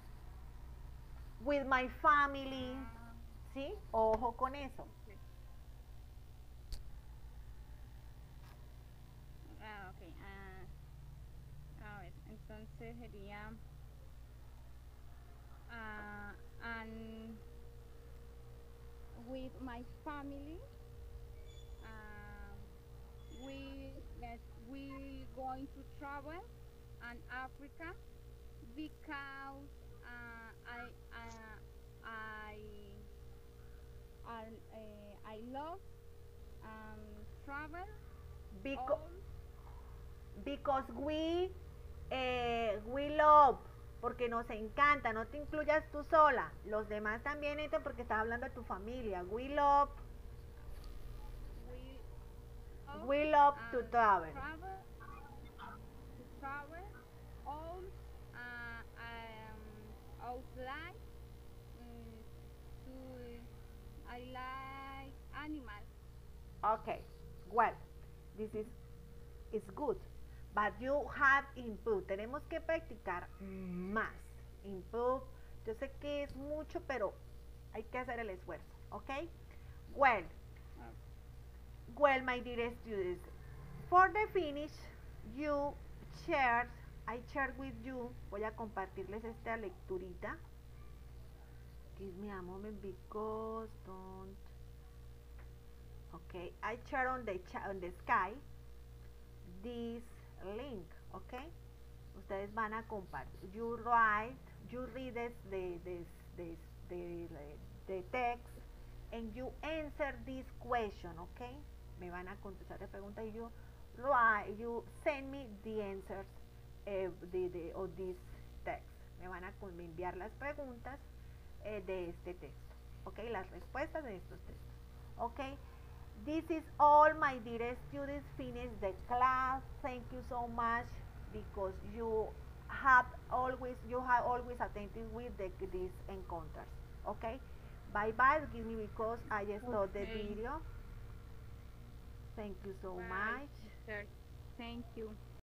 with my family, ¿sí? Ojo con eso. Ok. A ver, entonces sería and with my family we going to travel and Africa because I love travel because we love, porque nos encanta, no te incluyas tú sola, los demás también entran porque estás hablando de tu familia. We love to travel. All outside to I like animals. Okay, well, this is good, but you have improved. Tenemos que practicar más. Improve. Yo sé que es mucho, pero hay que hacer el esfuerzo. Okay. Well, my dear students, for the finish, I shared with you. Voy a compartirles esta lecturita. Give me a moment because don't. Okay, I share on the sky this link. Okay, ustedes van a compartir. You read the text and you answer this question. Okay, me van a contestar la pregunta y you send me the answers of this text. Me van a enviar las preguntas de este texto. Okay, las respuestas de estos textos. Okay. This is all, my dear students. Finish the class. Thank you so much because you have always attended with these encounters. Okay. Bye bye. Give me because I stopped the video. Thank you so much. Thank you.